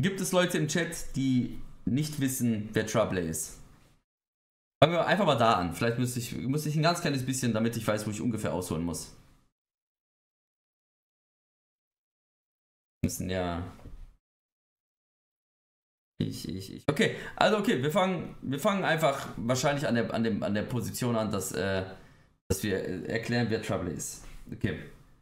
Gibt es Leute im Chat, die nicht wissen, wer Trouble ist? Fangen wir einfach mal da an. Vielleicht muss ich ein ganz kleines bisschen, damit ich weiß, wo ich ungefähr ausholen muss. Müssen ja. Okay, also okay, wir fangen einfach wahrscheinlich an der Position an, dass wir erklären, wer Trouble ist. Okay.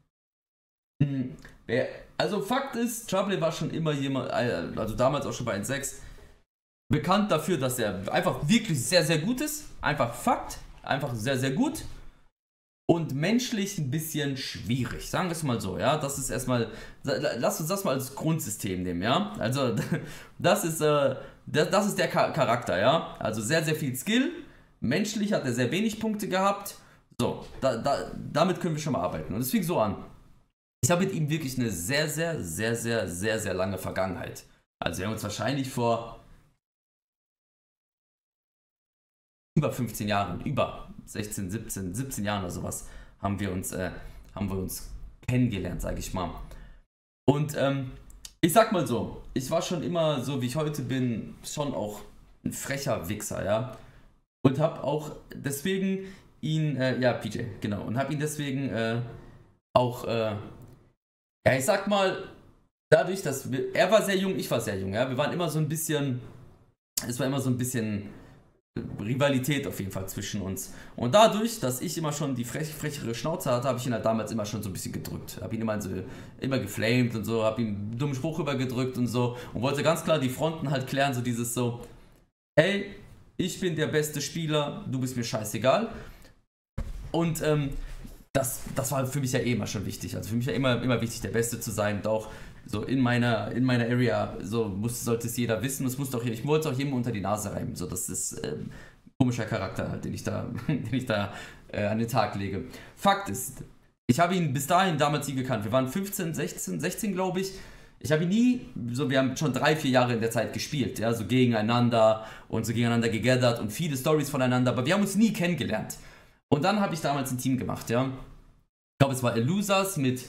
Also Fakt ist, Trouble war schon immer jemand, also damals auch schon bei 1.6, bekannt dafür, dass er einfach wirklich sehr, sehr gut ist. Einfach Fakt, einfach sehr, sehr gut. Und menschlich ein bisschen schwierig, sagen wir es mal so, ja. Das ist erstmal, lass uns das mal als Grundsystem nehmen, ja. Also das ist der Charakter, ja. Also sehr, sehr viel Skill. Menschlich hat er sehr wenig Punkte gehabt. So, damit können wir schon mal arbeiten. Und es fing so an. Ich habe mit ihm wirklich eine sehr, sehr, sehr, sehr, sehr, sehr lange Vergangenheit. Also wir haben uns wahrscheinlich vor über 15 Jahren, über 16, 17 Jahren oder sowas, haben wir uns kennengelernt, sage ich mal. Und ich sag mal so, ich war schon immer, so wie ich heute bin, schon auch ein frecher Wichser, ja. Und hab auch deswegen ihn, ja, PJ, genau, und hab ihn deswegen auch, ja, ich sag mal, dadurch, dass er war sehr jung, ich war sehr jung, ja, wir waren immer so ein bisschen, es war immer so ein bisschen Rivalität auf jeden Fall zwischen uns. Und dadurch, dass ich immer schon die frechere Schnauze hatte, habe ich ihn halt damals immer schon so ein bisschen gedrückt. Habe ihn immer geflamed und so, habe ihm einen dummen Spruch rübergedrückt und so und wollte ganz klar die Fronten halt klären, so dieses so, hey, ich bin der beste Spieler, du bist mir scheißegal. Und das war für mich ja eh immer schon wichtig. Also für mich ja immer wichtig, der Beste zu sein und auch so in meiner Area, so sollte es jeder wissen. Ich wollte es auch jedem unter die Nase reiben. So, das ist ein komischer Charakter, den ich da an den Tag lege. Fakt ist, ich habe ihn bis dahin damals nie gekannt. Wir waren 15, 16 glaube ich. Ich habe ihn nie, so wir haben schon 3-4 Jahre in der Zeit gespielt, ja, so gegeneinander und so gegeneinander gegathert und viele Stories voneinander, aber wir haben uns nie kennengelernt. Und dann habe ich damals ein Team gemacht, ja. Ich glaube, es war Elusas mit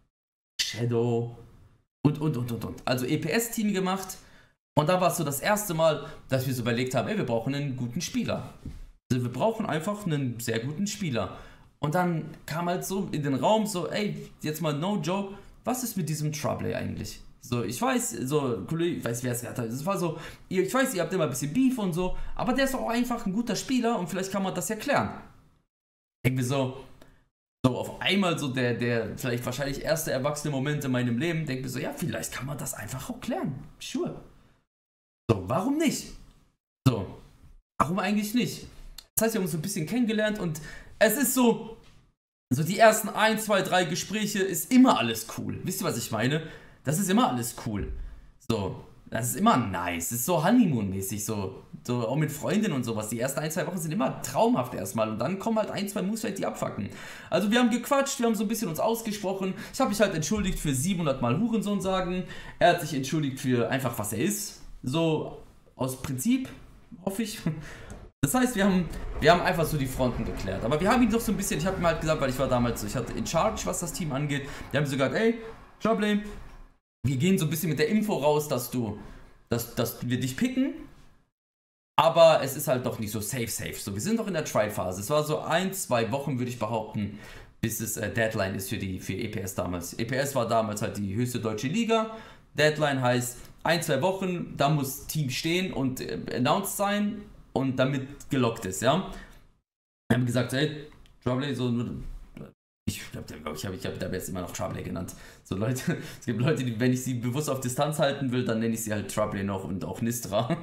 Shadow und. Also EPS-Team gemacht. Und da war es so das erste Mal, dass wir so überlegt haben, ey, wir brauchen einen guten Spieler. Also wir brauchen einfach einen sehr guten Spieler. Und dann kam halt so in den Raum so, ey, jetzt mal no joke, was ist mit diesem Trouble eigentlich? So, ich weiß, so, Kollege, ich weiß, wer es hat. Es war so, ich weiß, ihr habt immer ein bisschen Beef und so, aber der ist auch einfach ein guter Spieler und vielleicht kann man das ja klären. Irgendwie so auf einmal so der vielleicht wahrscheinlich erste erwachsene Moment in meinem Leben, denke mir so, ja, vielleicht kann man das einfach auch klären. Sure. So, warum nicht? So, warum eigentlich nicht? Das heißt, wir haben uns so ein bisschen kennengelernt und es ist so die ersten 1, 2, 3 Gespräche ist immer alles cool. Wisst ihr, was ich meine? Das ist immer alles cool. So, das ist immer nice. Das ist so Honeymoon-mäßig, so auch mit Freundinnen und sowas. Die ersten 1, 2 Wochen sind immer traumhaft erstmal und dann kommen halt 1, 2 Moves, die abfucken. Also wir haben gequatscht, wir haben so ein bisschen uns ausgesprochen. Ich habe mich halt entschuldigt für 700 Mal Hurensohn sagen. Er hat sich entschuldigt für einfach, was er ist. So aus Prinzip, hoffe ich. Das heißt, wir haben einfach so die Fronten geklärt. Aber wir haben ihn doch so ein bisschen, ich habe ihm halt gesagt, weil ich war damals so, ich hatte in Charge, was das Team angeht. Die haben so gesagt, ey, Trouble, wir gehen so ein bisschen mit der Info raus, dass wir dich picken. Aber es ist halt doch nicht so safe. So, wir sind doch in der Trial-Phase. Es war so 1, 2 Wochen, würde ich behaupten, bis es Deadline ist für EPS damals. EPS war damals halt die höchste deutsche Liga. Deadline heißt 1, 2 Wochen, da muss Team stehen und announced sein und damit gelockt ist, ja. Wir haben gesagt, hey, Trouble, so, ich habe jetzt immer noch Trouble genannt. So Leute, es gibt Leute, die, wenn ich sie bewusst auf Distanz halten will, dann nenne ich sie halt Trouble noch und auch Nistra.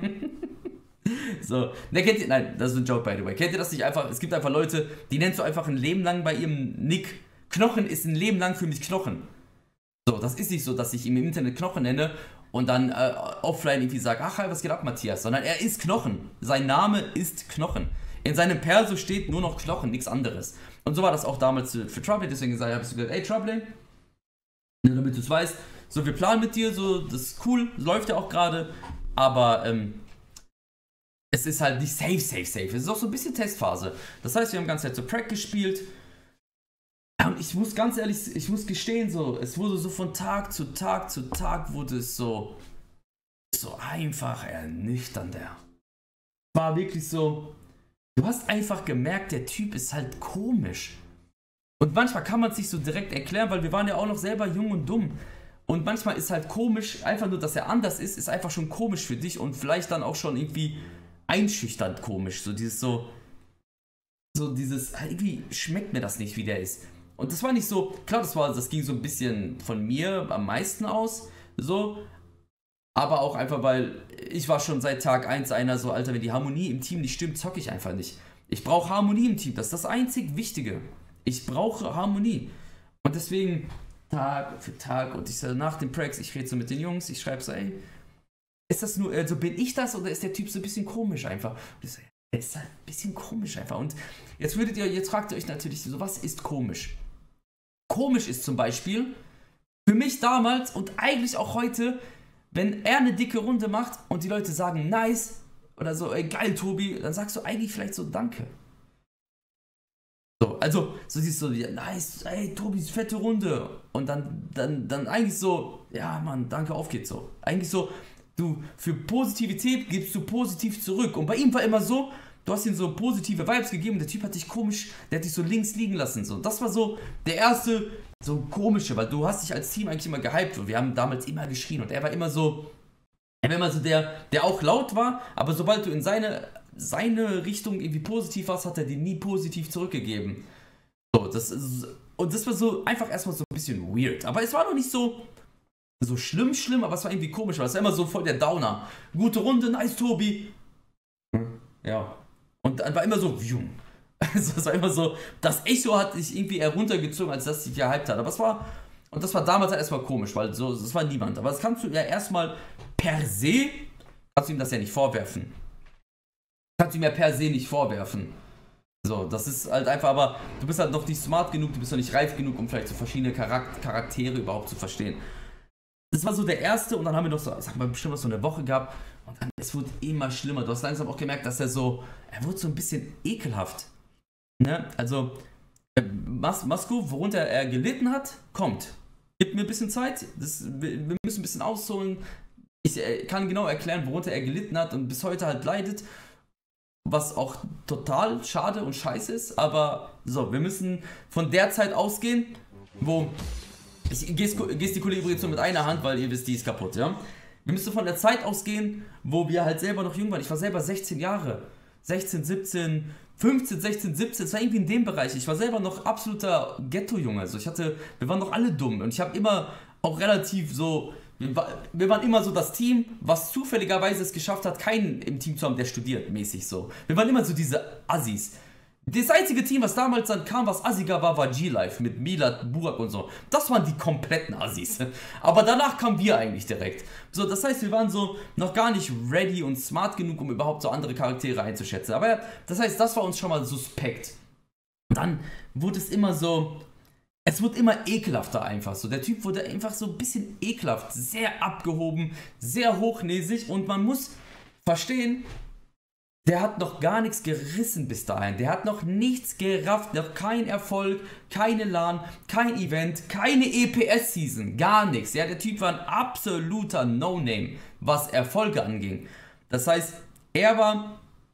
So, ne, kennt ihr, nein, das ist ein Joke, by the way. Kennt ihr das nicht einfach? Es gibt einfach Leute, die nennst du einfach ein Leben lang bei ihrem Nick. Knochen ist ein Leben lang für mich Knochen. So, das ist nicht so, dass ich ihm im Internet Knochen nenne und dann offline irgendwie sage, ach, was geht ab, Matthias? Sondern er ist Knochen. Sein Name ist Knochen. In seinem Perso steht nur noch Knochen, nichts anderes. Und so war das auch damals für Trouble, deswegen habe ich so gesagt, ey, Trouble, damit du es weißt, so, wir planen mit dir, so, das ist cool, läuft ja auch gerade, aber, es ist halt nicht safe. Es ist auch so ein bisschen Testphase. Das heißt, wir haben die ganze Zeit so Prac gespielt. Und ich muss ganz ehrlich, ich muss gestehen, so, es wurde so von Tag zu Tag wurde es so ist so einfach ernüchternd, der. War wirklich so, du hast einfach gemerkt, der Typ ist halt komisch. Und manchmal kann man es nicht so direkt erklären, weil wir waren ja auch noch selber jung und dumm. Und manchmal ist halt komisch, einfach nur, dass er anders ist einfach schon komisch für dich und vielleicht dann auch schon irgendwie einschüchternd komisch. So dieses irgendwie schmeckt mir das nicht, wie der ist. Und das war nicht so, klar, das ging so ein bisschen von mir am meisten aus, so. Aber auch einfach, weil ich war schon seit Tag 1 einer so, Alter, wenn die Harmonie im Team nicht stimmt, zocke ich einfach nicht. Ich brauche Harmonie im Team, das ist das einzig Wichtige. Ich brauche Harmonie. Und deswegen Tag für Tag und ich so nach den Prags, ich rede so mit den Jungs, ich schreibe so, ey, ist das nur, so bin ich das oder ist der Typ so ein bisschen komisch einfach? Und ich so, der ist halt ein bisschen komisch einfach. Und jetzt fragt ihr euch natürlich so, was ist komisch? Komisch ist zum Beispiel, für mich damals und eigentlich auch heute, wenn er eine dicke Runde macht und die Leute sagen nice oder so, ey geil Tobi, dann sagst du eigentlich vielleicht so danke. So, also so siehst du, ja, nice, ey Tobi, fette Runde. Und dann eigentlich so, ja Mann, danke, auf geht's so. Eigentlich so, du, für Positivität gibst du positiv zurück. Und bei ihm war immer so, du hast ihm so positive Vibes gegeben, der Typ hat dich komisch, der hat dich so links liegen lassen. So. Das war so der erste, so komische, weil du hast dich als Team eigentlich immer gehypt und wir haben damals immer geschrien und er war immer so der auch laut war, aber sobald du in seine Richtung irgendwie positiv warst, hat er dir nie positiv zurückgegeben. So, und das war so einfach erstmal so ein bisschen weird, aber es war noch nicht so schlimm, aber es war irgendwie komisch, weil es war immer so voll der Downer. Gute Runde, nice Tobi. Ja. Und dann war immer so, jung. Also es war immer so, das Echo hat sich irgendwie eher runtergezogen, als dass sich gehypt hat. Aber das war damals halt erstmal komisch, weil so, das war niemand. Aber das kannst du ja erstmal per se, kannst du ihm das ja nicht vorwerfen. Kannst du ihm ja per se nicht vorwerfen. So, das ist halt einfach, aber du bist halt noch nicht smart genug, du bist noch nicht reif genug, um vielleicht so verschiedene Charaktere überhaupt zu verstehen. Das war so der erste und dann haben wir noch so, sag mal, bestimmt noch so eine Woche gehabt und dann, es wurde immer schlimmer. Du hast langsam auch gemerkt, dass er wurde so ein bisschen ekelhaft. Ne? Also, Masko, worunter er gelitten hat, kommt. Gib mir ein bisschen Zeit, wir müssen ein bisschen ausholen. Ich kann genau erklären, worunter er gelitten hat und bis heute halt leidet. Was auch total schade und scheiße ist, aber so, wir müssen von der Zeit ausgehen, wo ich gestikuliere übrigens nur mit einer Hand, weil ihr wisst, die ist kaputt, ja? Wir müssen von der Zeit ausgehen, wo wir halt selber noch jung waren. Ich war selber 16 Jahre. 16, 17, 15, 16, 17. Es war irgendwie in dem Bereich. Ich war selber noch absoluter Ghetto-Junge. Also wir waren noch alle dumm. Und ich habe immer auch relativ so... Wir waren immer so das Team, was zufälligerweise es geschafft hat, keinen im Team zu haben, der studiert, mäßig so. Wir waren immer so diese Assis. Das einzige Team, was damals dann kam, was assiger war G-Life mit Milad, Burak und so. Das waren die kompletten Assis. Aber danach kamen wir eigentlich direkt. So, das heißt, wir waren so noch gar nicht ready und smart genug, um überhaupt so andere Charaktere einzuschätzen. Aber das heißt, das war uns schon mal suspekt. Und dann wurde es immer so... Es wurde immer ekelhafter einfach so. Der Typ wurde einfach so ein bisschen ekelhaft. Sehr abgehoben, sehr hochnäsig. Und man muss verstehen... Der hat noch gar nichts gerissen bis dahin. Der hat noch nichts gerafft, noch kein Erfolg, keine LAN, kein Event, keine EPS-Season, gar nichts. Ja, der Typ war ein absoluter No-Name, was Erfolge anging. Das heißt, er war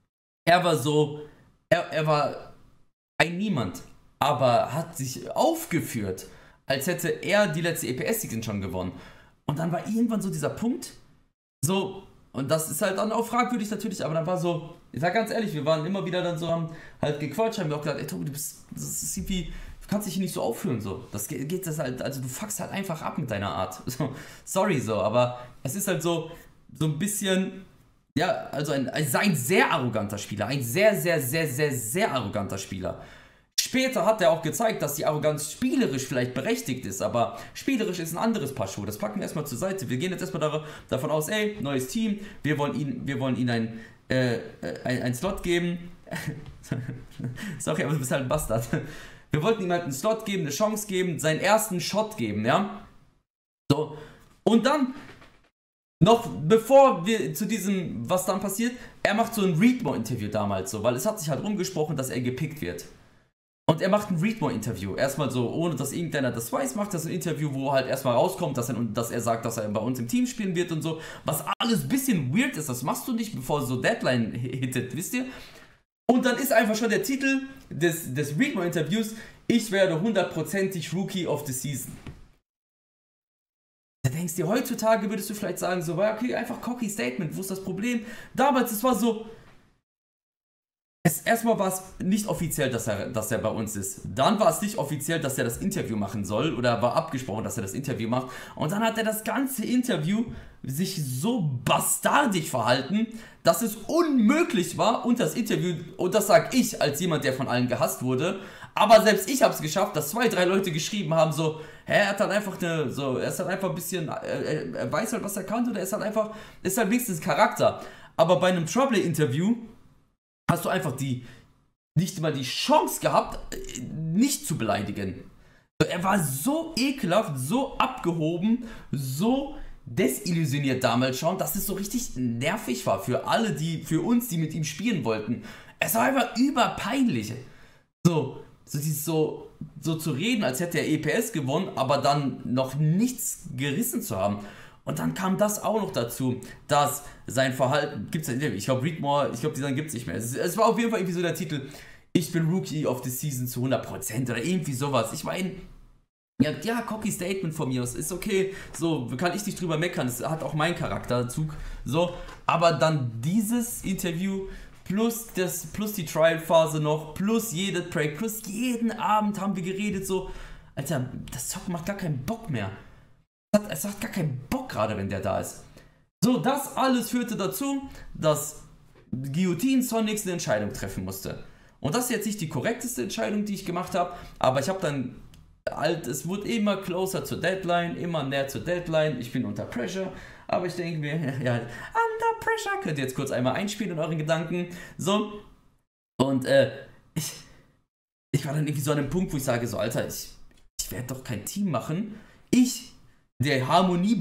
ein Niemand, aber hat sich aufgeführt, als hätte er die letzte EPS-Season schon gewonnen. Und dann war irgendwann so dieser Punkt, so... Und das ist halt dann auch fragwürdig natürlich, aber dann war so, ich sag ganz ehrlich, wir waren immer wieder dann so, haben halt gequatscht, haben wir auch gesagt, ey Tobi, das ist irgendwie, du kannst dich hier nicht so aufführen, so. Das geht das halt, also du fuckst halt einfach ab mit deiner Art. So, sorry so, aber es ist halt so ein bisschen, ja, also ein sehr arroganter Spieler, ein sehr, sehr, sehr, sehr, sehr arroganter Spieler. Später hat er auch gezeigt, dass die Arroganz spielerisch vielleicht berechtigt ist, aber spielerisch ist ein anderes Paar Schuhe. Das packen wir erstmal zur Seite. Wir gehen jetzt erstmal davon aus, ey, neues Team, wir wollen ihm einen Slot geben. Sorry, aber du bist halt ein Bastard. Wir wollten ihm halt einen Slot geben, eine Chance geben, seinen ersten Shot geben, ja? So, und dann, noch bevor wir zu diesem, was dann passiert, er macht so ein Readmo-Interview damals so, weil es hat sich halt rumgesprochen, dass er gepickt wird. Und er macht ein Readmore-Interview. Erstmal so, ohne dass irgendeiner das weiß, macht das ein Interview, wo halt erstmal rauskommt, dass er sagt, dass er bei uns im Team spielen wird und so. Was alles ein bisschen weird ist, das machst du nicht, bevor so Deadline hittet, wisst ihr? Und dann ist einfach schon der Titel des Readmore-Interviews: Ich werde 100%ig Rookie of the Season. Da denkst du dir, heutzutage würdest du vielleicht sagen, so, okay, einfach cocky Statement, wo ist das Problem? Damals, es war so, erstmal war es nicht offiziell, dass er bei uns ist. Dann war es nicht offiziell, dass er das Interview machen soll, oder war abgesprochen, dass er das Interview macht. Und dann hat er das ganze Interview sich so bastardig verhalten, dass es unmöglich war, und das Interview, und das sag ich als jemand, der von allen gehasst wurde, aber selbst ich habe es geschafft, dass 2, 3 Leute geschrieben haben, so, er hat halt einfach er ist halt einfach ein bisschen, er weiß halt, was er kann, oder ist halt wenigstens Charakter. Aber bei einem Trouble-Interview hast du einfach nicht mal die Chance gehabt, nicht zu beleidigen. Er war so ekelhaft, so abgehoben, so desillusioniert damals schon, dass es so richtig nervig war für alle, für uns, die mit ihm spielen wollten. Es war einfach überpeinlich. So zu reden, als hätte er EPS gewonnen, aber dann noch nichts gerissen zu haben. Und dann kam das auch noch dazu, dass sein Verhalten, ich glaube Readmore, die gibt es nicht mehr. Es war auf jeden Fall irgendwie so der Titel: Ich bin Rookie of the Season zu 100% oder irgendwie sowas. Ich meine, ja, cocky Statement von mir aus, ist okay, so, kann ich nicht drüber meckern, es hat auch meinen Charakterzug, so, aber dann dieses Interview, plus die Trial-Phase noch, plus jede Break, plus jeden Abend haben wir geredet, so, Alter, das Zocken macht gar keinen Bock mehr. Es hat gar keinen Bock gerade, wenn der da ist. So, das alles führte dazu, dass Guillotine Sonics eine Entscheidung treffen musste. Und das ist jetzt nicht die korrekteste Entscheidung, die ich gemacht habe, aber ich habe dann, es wurde immer closer zur Deadline, immer näher zur Deadline, ich bin unter Pressure, aber ich denke mir, ja, under Pressure, könnt ihr jetzt kurz einmal einspielen in euren Gedanken, so, und ich war dann irgendwie so an einem Punkt, wo ich sage, so, Alter, ich werde doch kein Team machen, der Harmonie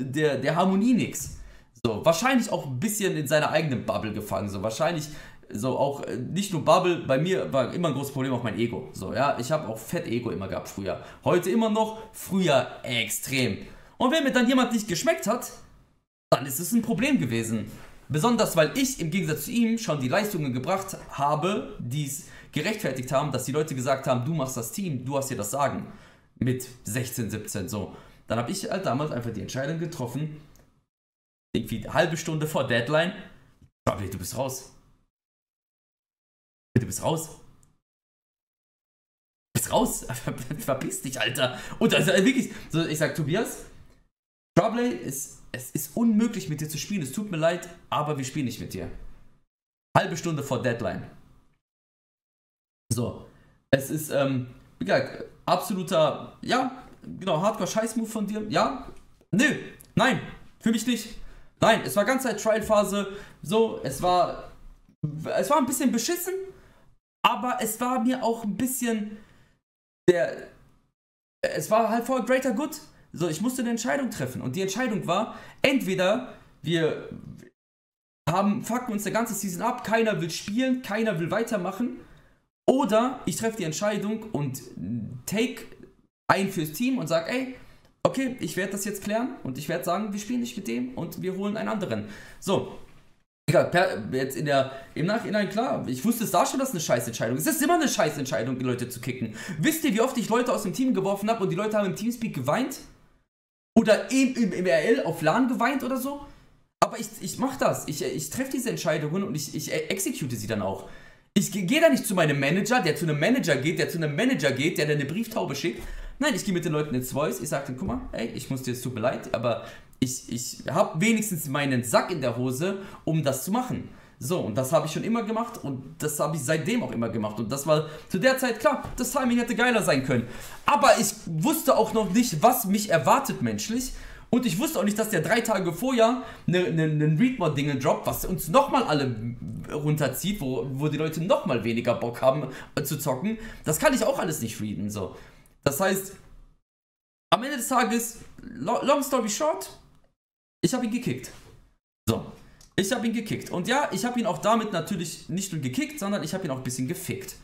nix. So, wahrscheinlich auch ein bisschen in seiner eigenen Bubble gefangen. So, wahrscheinlich so auch nicht nur Bubble, bei mir war immer ein großes Problem auch mein Ego. So, ja, ich habe auch fett Ego immer gehabt früher. Heute immer noch, früher extrem. Und wenn mir dann jemand nicht geschmeckt hat, dann ist es ein Problem gewesen. Besonders, weil ich im Gegensatz zu ihm schon die Leistungen gebracht habe, die es gerechtfertigt haben, dass die Leute gesagt haben, du machst das Team, du hast hier das Sagen. Mit 16, 17, so. Dann habe ich halt damals einfach die Entscheidung getroffen, irgendwie eine halbe Stunde vor Deadline: Trouble, du bist raus. Du bist raus. Du bist raus. Verpiss dich, Alter. Und also wirklich, so, ich sag, Tobias, Trouble, es ist unmöglich mit dir zu spielen. Es tut mir leid, aber wir spielen nicht mit dir. Halbe Stunde vor Deadline. So. Es ist, wie gesagt, absoluter, ja, genau, Hardcore-Scheiß-Move von dir. Ja? Nö. Nein. Für mich nicht. Nein, es war ganze Zeit Trial-Phase. So, es war ein bisschen beschissen, aber es war mir auch ein bisschen es war halt for greater good. So, ich musste eine Entscheidung treffen. Und die Entscheidung war, entweder wir fucken uns der ganze Season ab, keiner will spielen, keiner will weitermachen, oder ich treffe die Entscheidung und take ein fürs Team und sage, ey, okay, ich werde das jetzt klären und ich werde sagen, wir spielen nicht mit dem und wir holen einen anderen. So, jetzt im Nachhinein, klar, ich wusste es da schon, dass es eine Scheißentscheidung ist. Es ist immer eine Scheißentscheidung, die Leute zu kicken. Wisst ihr, wie oft ich Leute aus dem Team geworfen habe und die Leute haben im Teamspeak geweint? Oder im RL auf LAN geweint oder so? Aber ich mache das. Ich treffe diese Entscheidungen und ich execute sie dann auch. Ich gehe da nicht zu meinem Manager, der zu einem Manager geht, der eine Brieftaube schickt. Nein, ich gehe mit den Leuten ins Voice, ich sage denen, guck mal, ey, ich muss dir, es tut mir leid, aber ich habe wenigstens meinen Sack in der Hose, um das zu machen. So, und das habe ich schon immer gemacht und das habe ich seitdem auch immer gemacht. Und das war zu der Zeit, klar, das Timing hätte geiler sein können. Aber ich wusste auch noch nicht, was mich erwartet menschlich. Und ich wusste auch nicht, dass der 3 Tage vorher einen Readmore-Ding droppt, was uns nochmal alle runterzieht, wo die Leute nochmal weniger Bock haben zu zocken. Das kann ich auch alles nicht readen, so. Das heißt, am Ende des Tages, long story short, ich habe ihn gekickt. So, ich habe ihn gekickt. Und ja, ich habe ihn auch damit natürlich nicht nur gekickt, sondern ich habe ihn auch ein bisschen gefickt.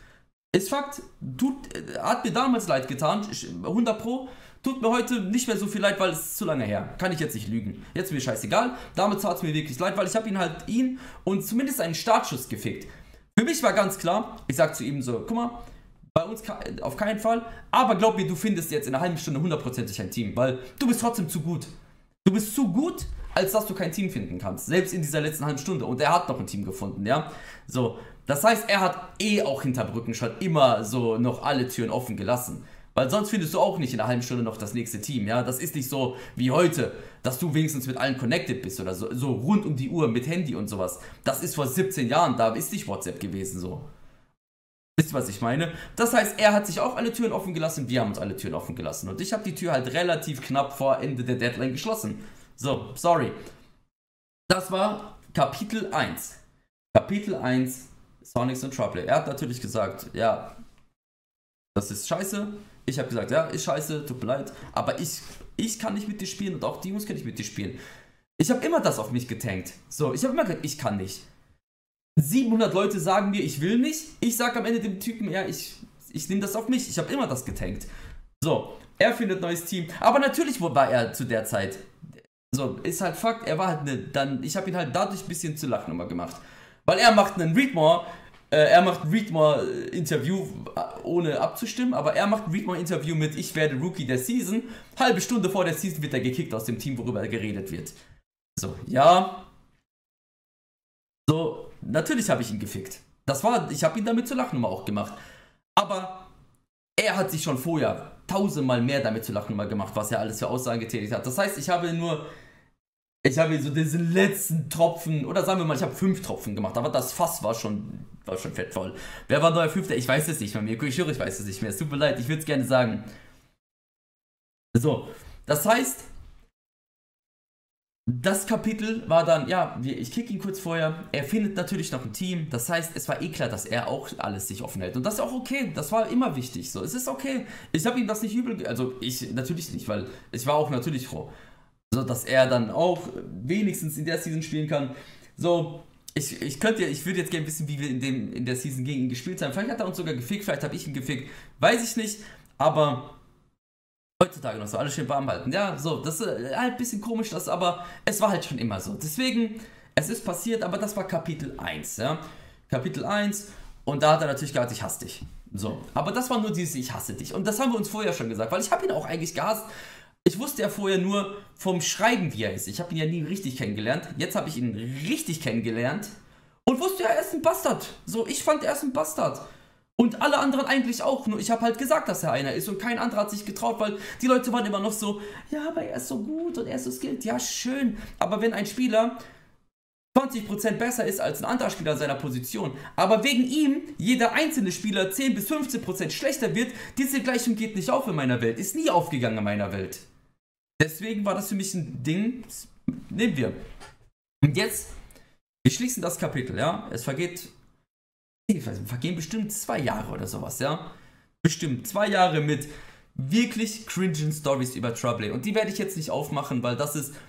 Ist Fakt, hat mir damals leid getan, 100 Pro, tut mir heute nicht mehr so viel leid, weil es ist zu lange her. Kann ich jetzt nicht lügen. Jetzt ist mir scheißegal, damals tat es mir wirklich leid, weil ich habe ihn und zumindest einen Startschuss gefickt. Für mich war ganz klar, ich sag zu ihm so, guck mal, bei uns auf keinen Fall, aber glaub mir, du findest jetzt in einer halben Stunde hundertprozentig ein Team, weil du bist trotzdem zu gut. Du bist zu gut, als dass du kein Team finden kannst, selbst in dieser letzten halben Stunde. Und er hat noch ein Team gefunden, ja. So, das heißt, er hat auch hinter Brückenschott immer so noch alle Türen offen gelassen. Weil sonst findest du auch nicht in einer halben Stunde noch das nächste Team, ja. Das ist nicht so wie heute, dass du wenigstens mit allen connected bist oder so, so rund um die Uhr mit Handy und sowas. Das ist vor 17 Jahren, da ist nicht WhatsApp gewesen, so. Wisst ihr, was ich meine? Das heißt, er hat sich auch alle Türen offen gelassen, wir haben uns alle Türen offen gelassen. Und ich habe die Tür halt relativ knapp vor Ende der Deadline geschlossen. So, sorry. Das war Kapitel 1. Kapitel 1, Sonics und Trouble. Er hat natürlich gesagt, ja, das ist scheiße. Ich habe gesagt, ja, ist scheiße, tut mir leid. Aber ich kann nicht mit dir spielen und auch die Jungs können nicht mit dir spielen. Ich habe immer das auf mich getankt. So, ich habe immer gesagt, ich kann nicht. 700 Leute sagen mir, ich will nicht. Ich sage am Ende dem Typen, ja, ich nehme das auf mich. Ich habe immer das getankt. So, er findet neues Team. Aber natürlich war er zu der Zeit. So, ist halt Fakt, er war halt ich habe ihn halt dadurch ein bisschen zur Lachnummer gemacht. Weil er macht einen Readmore-Interview ohne abzustimmen, aber er macht ein Readmore-Interview mit ich werde Rookie der Season. Halbe Stunde vor der Season wird er gekickt aus dem Team, worüber geredet wird. So, ja. So, natürlich habe ich ihn gefickt. Ich habe ihn damit zur Lachnummer auch gemacht. Aber er hat sich schon vorher tausendmal mehr damit zur Lachnummer gemacht, was er alles für Aussagen getätigt hat. Das heißt, ich habe so diesen letzten Tropfen, oder sagen wir mal, ich habe 5 Tropfen gemacht, aber das Fass war schon fett voll. Wer war neuer Fünfter? Ich weiß es nicht mehr. Ich schwöre, ich weiß es nicht mehr. Es tut mir leid, ich würde es gerne sagen. So, das heißt, das Kapitel war dann, ja, ich kick ihn kurz vorher, er findet natürlich noch ein Team, das heißt, es war klar, dass er auch alles sich offen hält und das ist auch okay, das war immer wichtig, so, es ist okay, ich habe ihm das nicht übel, also ich natürlich nicht, weil ich war auch natürlich froh, so, dass er dann auch wenigstens in der Season spielen kann, so, ich würde jetzt gerne wissen, wie wir in der Season gegen ihn gespielt haben, vielleicht hat er uns sogar gefickt, vielleicht habe ich ihn gefickt, weiß ich nicht, aber heutzutage noch so, alles schön warm halten. Ja, so, das ist halt ein bisschen komisch, aber es war halt schon immer so. Deswegen, es ist passiert, aber das war Kapitel 1, ja. Kapitel 1 und da hat er natürlich gesagt, ich hasse dich. So, aber das war nur dieses ich hasse dich. Und das haben wir uns vorher schon gesagt, weil ich habe ihn auch eigentlich gehasst. Ich wusste ja vorher nur vom Schreiben, wie er ist. Ich habe ihn ja nie richtig kennengelernt. Jetzt habe ich ihn richtig kennengelernt und wusste ja, er ist ein Bastard. So, ich fand, er ist ein Bastard. Und alle anderen eigentlich auch, nur ich habe halt gesagt, dass er einer ist und kein anderer hat sich getraut, weil die Leute waren immer noch so, ja, aber er ist so gut und er ist so skilled, ja, schön. Aber wenn ein Spieler 20% besser ist als ein anderer Spieler in seiner Position, aber wegen ihm jeder einzelne Spieler 10 bis 15% schlechter wird, diese Gleichung geht nicht auf in meiner Welt, ist nie aufgegangen in meiner Welt. Deswegen war das für mich ein Ding, nehmen wir. Und jetzt, wir schließen das Kapitel, ja, es vergehen bestimmt 2 Jahre oder sowas, ja. Bestimmt 2 Jahre mit wirklich cringen Stories über Trouble. Und die werde ich jetzt nicht aufmachen, weil das ist...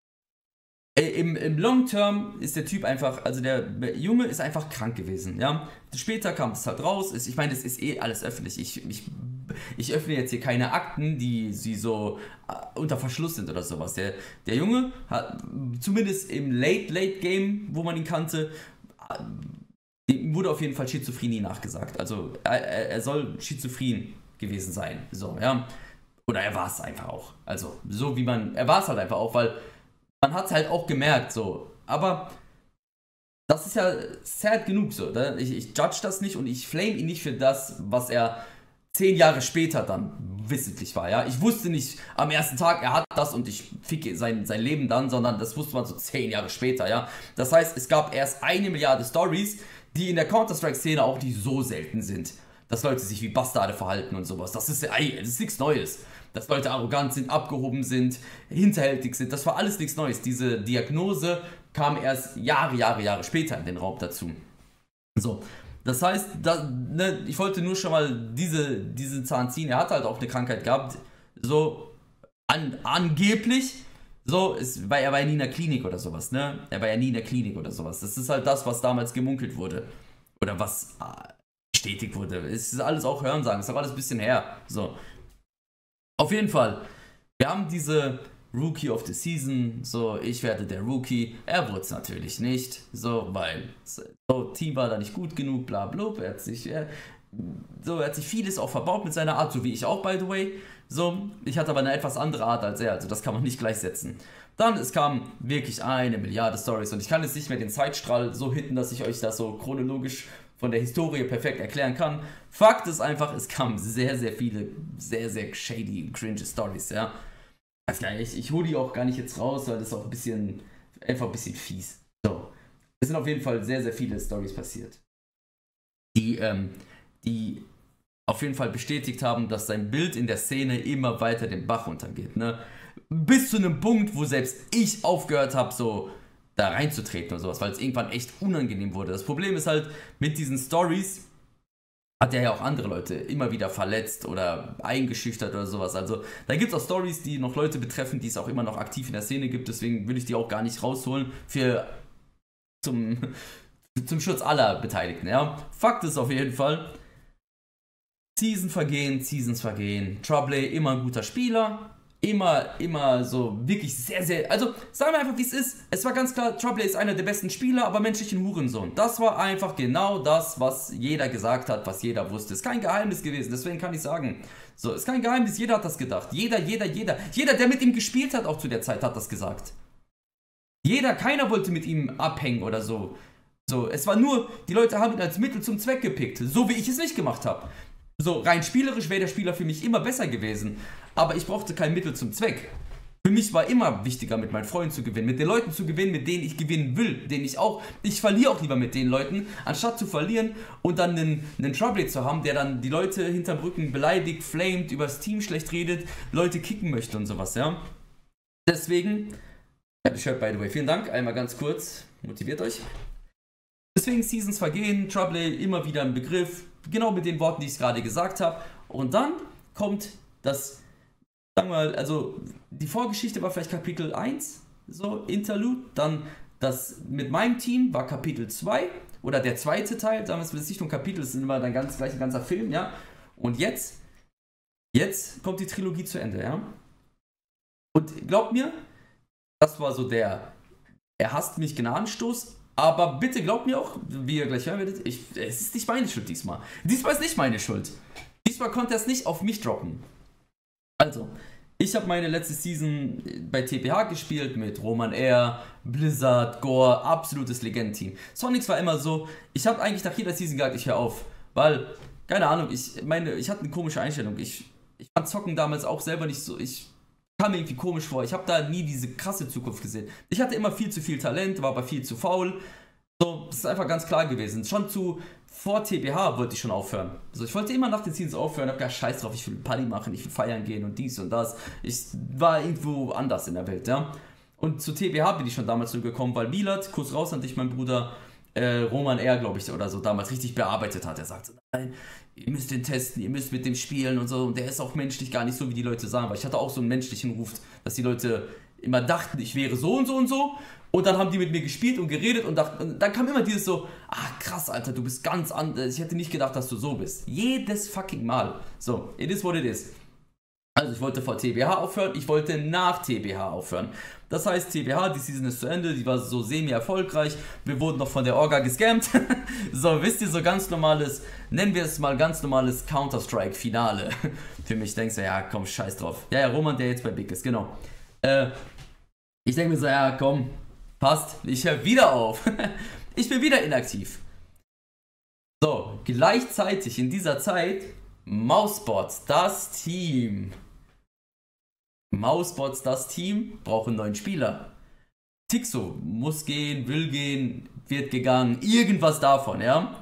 Im Long Term ist der Typ einfach, also der Junge ist einfach krank gewesen, ja. Später kam es halt raus, ich meine, das ist alles öffentlich. Ich öffne jetzt hier keine Akten, die so unter Verschluss sind oder sowas. Der Junge hat, zumindest im Late-Game, wo man ihn kannte, ihm wurde auf jeden Fall Schizophrenie nachgesagt. Also er soll schizophren gewesen sein. So, ja. Oder er war es einfach auch. Also, so wie er war es halt einfach auch, weil man hat es halt auch gemerkt, so. Aber das ist ja sad genug so. Ne? Ich judge das nicht und ich flame ihn nicht für das, was er 10 Jahre später dann wissentlich war, ja. Ich wusste nicht am ersten Tag, er hat das und ich ficke sein Leben dann, sondern das wusste man so 10 Jahre später, ja. Das heißt, es gab erst 1 Milliarde Stories, die in der Counter-Strike-Szene auch nicht so selten sind. Dass Leute sich wie Bastarde verhalten und sowas. Das ist nichts Neues. Dass Leute arrogant sind, abgehoben sind, hinterhältig sind. Das war alles nichts Neues. Diese Diagnose kam erst Jahre später in den Raum dazu. So, das heißt, ich wollte nur schon mal diesen Zahn ziehen. Er hat halt auch eine Krankheit gehabt. So, angeblich. So, weil er war ja nie in der Klinik oder sowas, ne? Er war ja nie in der Klinik oder sowas. Das ist halt das, was damals gemunkelt wurde. Oder was bestätigt wurde. Es ist alles auch Hörensagen, ist auch alles ein bisschen her. So. Auf jeden Fall, wir haben diese Rookie of the Season, so, ich werde der Rookie. Er wurde es natürlich nicht, so, weil so, Team war da nicht gut genug, bla bla. Er hat sich vieles auch verbaut mit seiner Art, so wie ich auch, by the way. So, ich hatte aber eine etwas andere Art als er, also das kann man nicht gleichsetzen. Dann, es kamen wirklich 1 Milliarde Stories und ich kann jetzt nicht mehr den Zeitstrahl so hitten, dass ich euch das so chronologisch von der Historie perfekt erklären kann. Fakt ist einfach, es kamen sehr, sehr viele, sehr, sehr shady, cringe Stories, ja. Ich hole die auch gar nicht jetzt raus, weil das auch einfach ein bisschen fies. So. Es sind auf jeden Fall sehr, sehr viele Stories passiert, die auf jeden Fall bestätigt haben, dass sein Bild in der Szene immer weiter den Bach runtergeht, ne? Bis zu einem Punkt, wo selbst ich aufgehört habe, so da reinzutreten oder sowas, weil es irgendwann echt unangenehm wurde. Das Problem ist halt, mit diesen Stories hat er ja auch andere Leute immer wieder verletzt oder eingeschüchtert oder sowas. Also da gibt es auch Stories, die noch Leute betreffen, die es auch immer noch aktiv in der Szene gibt. Deswegen will ich die auch gar nicht rausholen zum Schutz aller Beteiligten. Ja? Fakt ist auf jeden Fall, Seasons vergehen. Trouble immer ein guter Spieler. Immer so wirklich sehr, sehr, also sagen wir einfach wie es ist, es war ganz klar, Trouble ist einer der besten Spieler, aber menschlich ein Hurensohn. Das war einfach genau das, was jeder gesagt hat, was jeder wusste. Ist kein Geheimnis gewesen, deswegen kann ich sagen, so, ist kein Geheimnis, jeder hat das gedacht. Jeder, der mit ihm gespielt hat, auch zu der Zeit, hat das gesagt. Keiner wollte mit ihm abhängen oder so. So, es war nur, die Leute haben ihn als Mittel zum Zweck gepickt, so wie ich es nicht gemacht habe. So, rein spielerisch wäre der Spieler für mich immer besser gewesen, aber ich brauchte kein Mittel zum Zweck. Für mich war immer wichtiger, mit meinen Freunden zu gewinnen, mit den Leuten zu gewinnen, mit denen ich gewinnen will, ich verliere auch lieber mit den Leuten, anstatt zu verlieren und dann einen Trouble zu haben, der dann die Leute hinterm Rücken beleidigt, flamed, übers Team schlecht redet, Leute kicken möchte und sowas, ja. Deswegen, ja, das Shirt by the way, vielen Dank, einmal ganz kurz, motiviert euch. Deswegen Seasons vergehen, Trouble immer wieder im Begriff, genau mit den Worten, die ich gerade gesagt habe. Und dann kommt das, sagen wir mal, also die Vorgeschichte war vielleicht Kapitel 1, so Interlude. Dann das mit meinem Team war Kapitel 2 oder der zweite Teil. Sagen wir es nicht nur Kapitel, es ist immer dann gleich ein ganzer Film, ja. Und jetzt kommt die Trilogie zu Ende, ja. Und glaubt mir, das war so er hasst mich Gnadenstoß. Aber bitte glaubt mir auch, wie ihr gleich hören werdet, es ist nicht meine Schuld diesmal. Diesmal ist nicht meine Schuld. Diesmal konnte er es nicht auf mich droppen. Also, ich habe meine letzte Season bei TPH gespielt mit Roman R, Blizzard, Gore, absolutes Legendenteam. Sonics war immer so, ich habe eigentlich nach jeder Season gesagt, ich höre auf. Weil, keine Ahnung, ich hatte eine komische Einstellung. Ich fand Zocken damals auch selber nicht so, kam mir irgendwie komisch vor. Ich habe da nie diese krasse Zukunft gesehen. Ich hatte immer viel zu viel Talent, war aber viel zu faul. So, das ist einfach ganz klar gewesen. Vor TBH wollte ich schon aufhören. Also ich wollte immer nach den Seasons aufhören, hab gedacht, scheiß drauf, ich will Party machen, ich will feiern gehen und dies und das. Ich war irgendwo anders in der Welt, ja. Und zu TBH bin ich schon damals zugekommen, weil Milat, Kuss raus an dich, mein Bruder, Roman R, glaube ich, oder so, damals richtig bearbeitet hat. Er sagt so, nein, ihr müsst den testen, ihr müsst mit dem spielen und so. Und der ist auch menschlich gar nicht so, wie die Leute sagen. Weil ich hatte auch so einen menschlichen Ruf, dass die Leute immer dachten, ich wäre so und so und so. Und dann haben die mit mir gespielt und geredet und dann kam immer dieses so, krass, Alter, du bist ganz anders. Ich hätte nicht gedacht, dass du so bist. Jedes fucking Mal. So, it is what it is. Also ich wollte vor TBH aufhören, ich wollte nach TBH aufhören. Das heißt, TBH, die Season ist zu Ende, die war so semi-erfolgreich. Wir wurden noch von der Orga gescammt. So, wisst ihr, so ganz normales, nennen wir es mal ganz normales Counter-Strike-Finale. Für mich denkst du, ja komm, scheiß drauf. Ja, Roman, der jetzt bei Big ist, genau. Ich denke mir so, ja komm, passt, ich höre wieder auf. Ich bin wieder inaktiv. So, gleichzeitig in dieser Zeit, Mousebots, das Team. Mousebots, das Team, brauchen einen neuen Spieler. Tixo muss gehen, will gehen, wird gegangen, irgendwas davon, ja?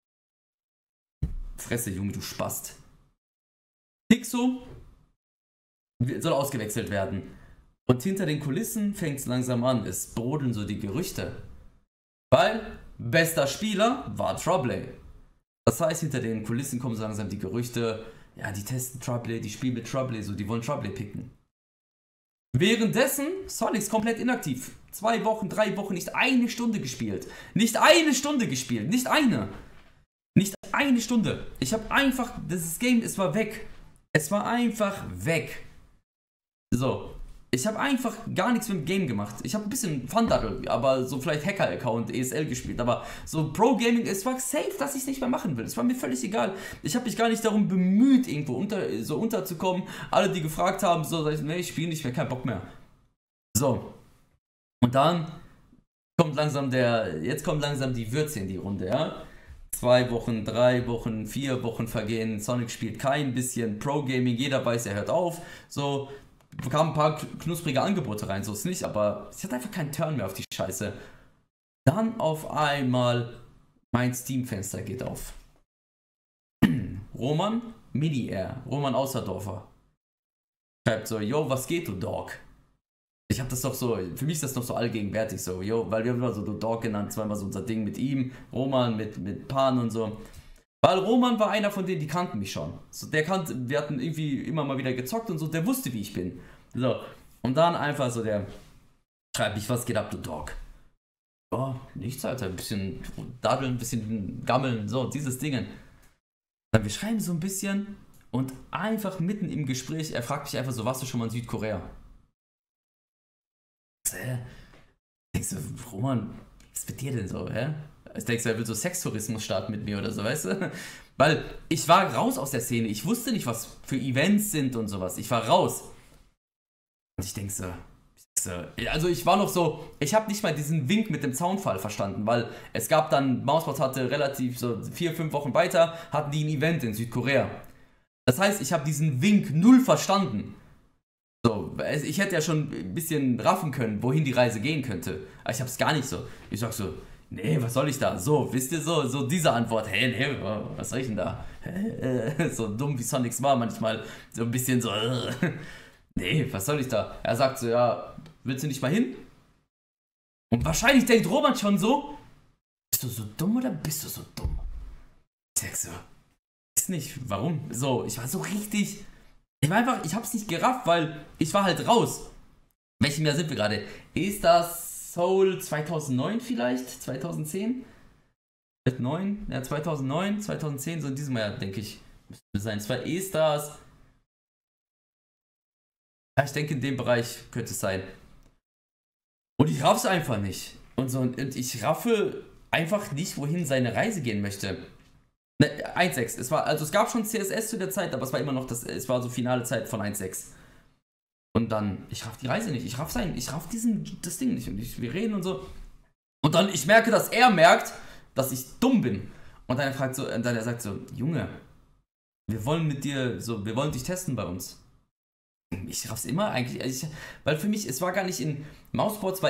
Fresse, Junge, du Spast. Tixo soll ausgewechselt werden. Und hinter den Kulissen fängt es langsam an, es brodeln so die Gerüchte. Weil bester Spieler war Trouble. Das heißt, hinter den Kulissen kommen so langsam die Gerüchte, ja, die testen Trouble, die spielen mit Trouble, so, die wollen Trouble picken. Währenddessen, Sonics komplett inaktiv. 2 Wochen, 3 Wochen, nicht eine Stunde gespielt. Nicht eine Stunde gespielt, nicht eine. Nicht eine Stunde. Ich habe einfach, dieses Game, es war weg. Es war einfach weg. So. Ich habe einfach gar nichts mit dem Game gemacht. Ich habe ein bisschen Fun-Daddle, aber so vielleicht Hacker-Account, ESL gespielt. Aber so Pro-Gaming, es war safe, dass ich es nicht mehr machen will. Es war mir völlig egal. Ich habe mich gar nicht darum bemüht, irgendwo unterzukommen. Alle, die gefragt haben, so, sag ich, nee, ich spiele nicht mehr, kein Bock mehr. So. Und dann jetzt kommt langsam die Würze in die Runde, ja. 2 Wochen, 3 Wochen, 4 Wochen vergehen. Sonic spielt kein bisschen Pro-Gaming. Jeder weiß, er hört auf. So. Kamen ein paar knusprige Angebote rein, so ist nicht, aber ich hatte einfach keinen Turn mehr auf die Scheiße. Dann auf einmal mein Steam-Fenster geht auf. Roman Mini-Air, Roman Außerdorfer, schreibt so, yo, was geht, du Dog? Ich hab das doch so, für mich ist das noch so allgegenwärtig so, yo, weil wir haben immer so du Dog genannt, zweimal so unser Ding mit ihm, Roman mit Pan und so. Weil Roman war einer von denen, die kannten mich schon. So, wir hatten irgendwie immer mal wieder gezockt und so, der wusste, wie ich bin. So, und dann einfach so, der schreibt mich, was geht ab, du Dog? Oh, nichts, Alter, ein bisschen daddeln, ein bisschen gammeln, so, dieses Dingen. Dann wir schreiben so ein bisschen und einfach mitten im Gespräch, er fragt mich einfach so, warst du schon mal in Südkorea? Denkst du, Roman, was ist mit dir denn so, hä? Ich denke, er will so Sextourismus starten mit mir oder so, weißt du? Weil ich war raus aus der Szene. Ich wusste nicht, was für Events sind und sowas. Ich war raus. Und ich denke so, also ich war noch so, ich habe nicht mal diesen Wink mit dem Zaunfall verstanden, weil es gab dann, Mousebots hatte relativ so 4, 5 Wochen weiter, hatten die ein Event in Südkorea. Das heißt, ich habe diesen Wink null verstanden. So, ich hätte ja schon ein bisschen raffen können, wohin die Reise gehen könnte. Aber ich habe es gar nicht so. Ich sag so, nee, was soll ich da? So, wisst ihr, so diese Antwort, hey, nee, was soll ich denn da? So dumm wie Sonics war manchmal, so ein bisschen so, nee, was soll ich da? Er sagt so, ja, willst du nicht mal hin? Und wahrscheinlich denkt Roman schon so, bist du so dumm oder bist du so dumm? Ich sag so, ist nicht, warum? So, ich war so richtig, ich hab's nicht gerafft, weil ich war halt raus. In welchem Jahr sind wir gerade? Ist das Soul 2009 vielleicht? 2010? 2009? Ja, 2009, 2010, so in diesem Jahr, denke ich, müsste es sein. Es war E-Stars. Ja, ich denke, in dem Bereich könnte es sein. Und ich raff's einfach nicht. Und ich raffe einfach nicht, wohin seine Reise gehen möchte. Ne, 1.6. Es gab schon CSS zu der Zeit, aber es war immer noch es war so finale Zeit von 1.6. Und dann, ich raff die Reise nicht, ich raff das Ding nicht. Und wir reden und so. Und dann, ich merke, dass er merkt, dass ich dumm bin. Und dann er sagt so, Junge, wir wollen dich testen bei uns. Ich raff's immer eigentlich, weil für mich, es war gar nicht in Mousebots,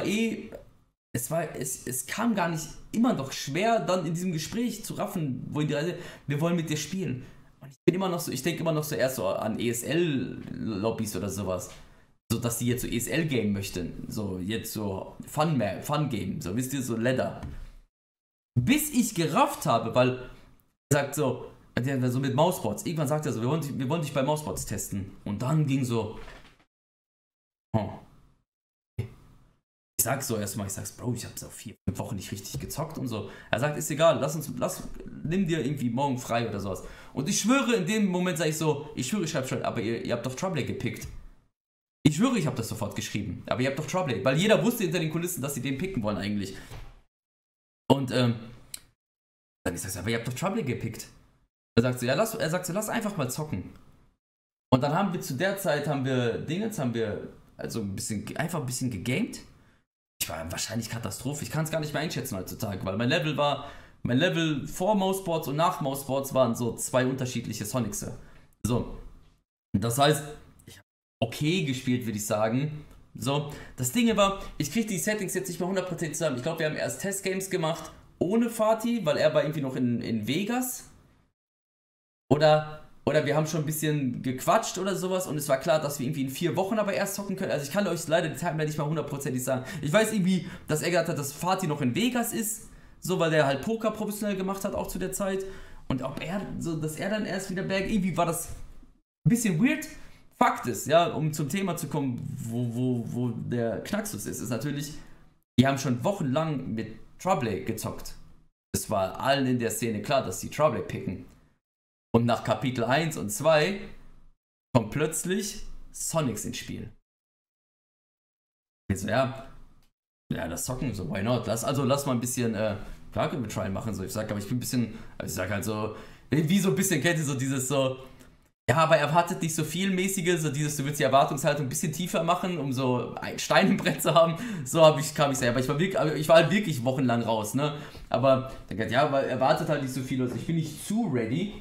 es kam gar nicht immer noch schwer, dann in diesem Gespräch zu raffen, wohin die Reise, wir wollen mit dir spielen. Und ich denke immer noch so erst so an ESL-Lobbys oder sowas. So, dass die jetzt so ESL-Game möchten. So, jetzt so Fun-Game, so, wisst ihr, so Ladder. Bis ich gerafft habe, weil er sagt so, so mit Mousebots, irgendwann sagt er so, wir wollen dich bei Mousebots testen. Und dann ging so, oh. Ich sag's Bro, ich hab's auf 4, 5 Wochen nicht richtig gezockt und so. Er sagt, ist egal, nimm dir irgendwie morgen frei oder sowas. Und ich schwöre, in dem Moment sage ich so, ich schreibe schon, aber ihr habt doch Trouble gepickt. Ich schwöre, ich habe das sofort geschrieben, aber ihr habt doch Trouble, weil jeder wusste hinter den Kulissen, dass sie den picken wollen eigentlich. Und dann ich sag, aber ihr habt doch Trouble gepickt. Er sagt so, lass einfach mal zocken. Und dann haben wir zu der Zeit, also einfach ein bisschen gegamed. Ich war wahrscheinlich Katastrophe. Ich kann es gar nicht mehr einschätzen heutzutage, weil mein Level vor Mousebots und nach Mousebots waren so 2 unterschiedliche Sonics. So. Das heißt, ich habe okay gespielt, würde ich sagen. So. Das Ding war, ich kriege die Settings jetzt nicht mehr 100% zusammen. Ich glaube, wir haben erst Testgames gemacht ohne Fatih, weil er war irgendwie noch in Vegas. Oder wir haben schon ein bisschen gequatscht oder sowas und es war klar, dass wir irgendwie in 4 Wochen aber erst zocken können. Also ich kann euch leider die Timeline nicht mal 100%ig sagen. Ich weiß irgendwie, dass er gesagt hat, dass Fatih noch in Vegas ist, so weil der halt Poker professionell gemacht hat, auch zu der Zeit. Und dass er dann erst wieder irgendwie war das ein bisschen weird. Fakt ist, ja, um zum Thema zu kommen, wo der Knacksus ist natürlich, wir haben schon wochenlang mit Trouble gezockt. Es war allen in der Szene klar, dass die Trouble picken. Und nach Kapitel 1 und 2 kommt plötzlich Sonics ins Spiel. Ich so, ja, das Zocken, so, why not? Lass mal ein bisschen, klar können wir Trial machen, so, ich sag, aber ich bin ein bisschen, ich sag halt so, wie so ein bisschen, kennt ihr so dieses so, ja, aber erwartet nicht so viel mäßige, so dieses, du willst die Erwartungshaltung ein bisschen tiefer machen, um so einen Stein im Brett zu haben, so kam ich sehr, aber ich war halt wirklich wochenlang raus, ne, aber, dann gesagt, ja, aber erwartet halt nicht so viel, also ich bin nicht zu ready.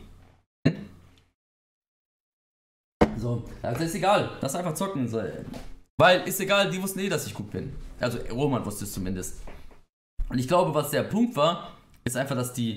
So, das ist egal, lass einfach zocken, so. Weil, ist egal, die wussten dass ich gut bin. Also, Roman wusste es zumindest. Und ich glaube, was der Punkt war, ist einfach,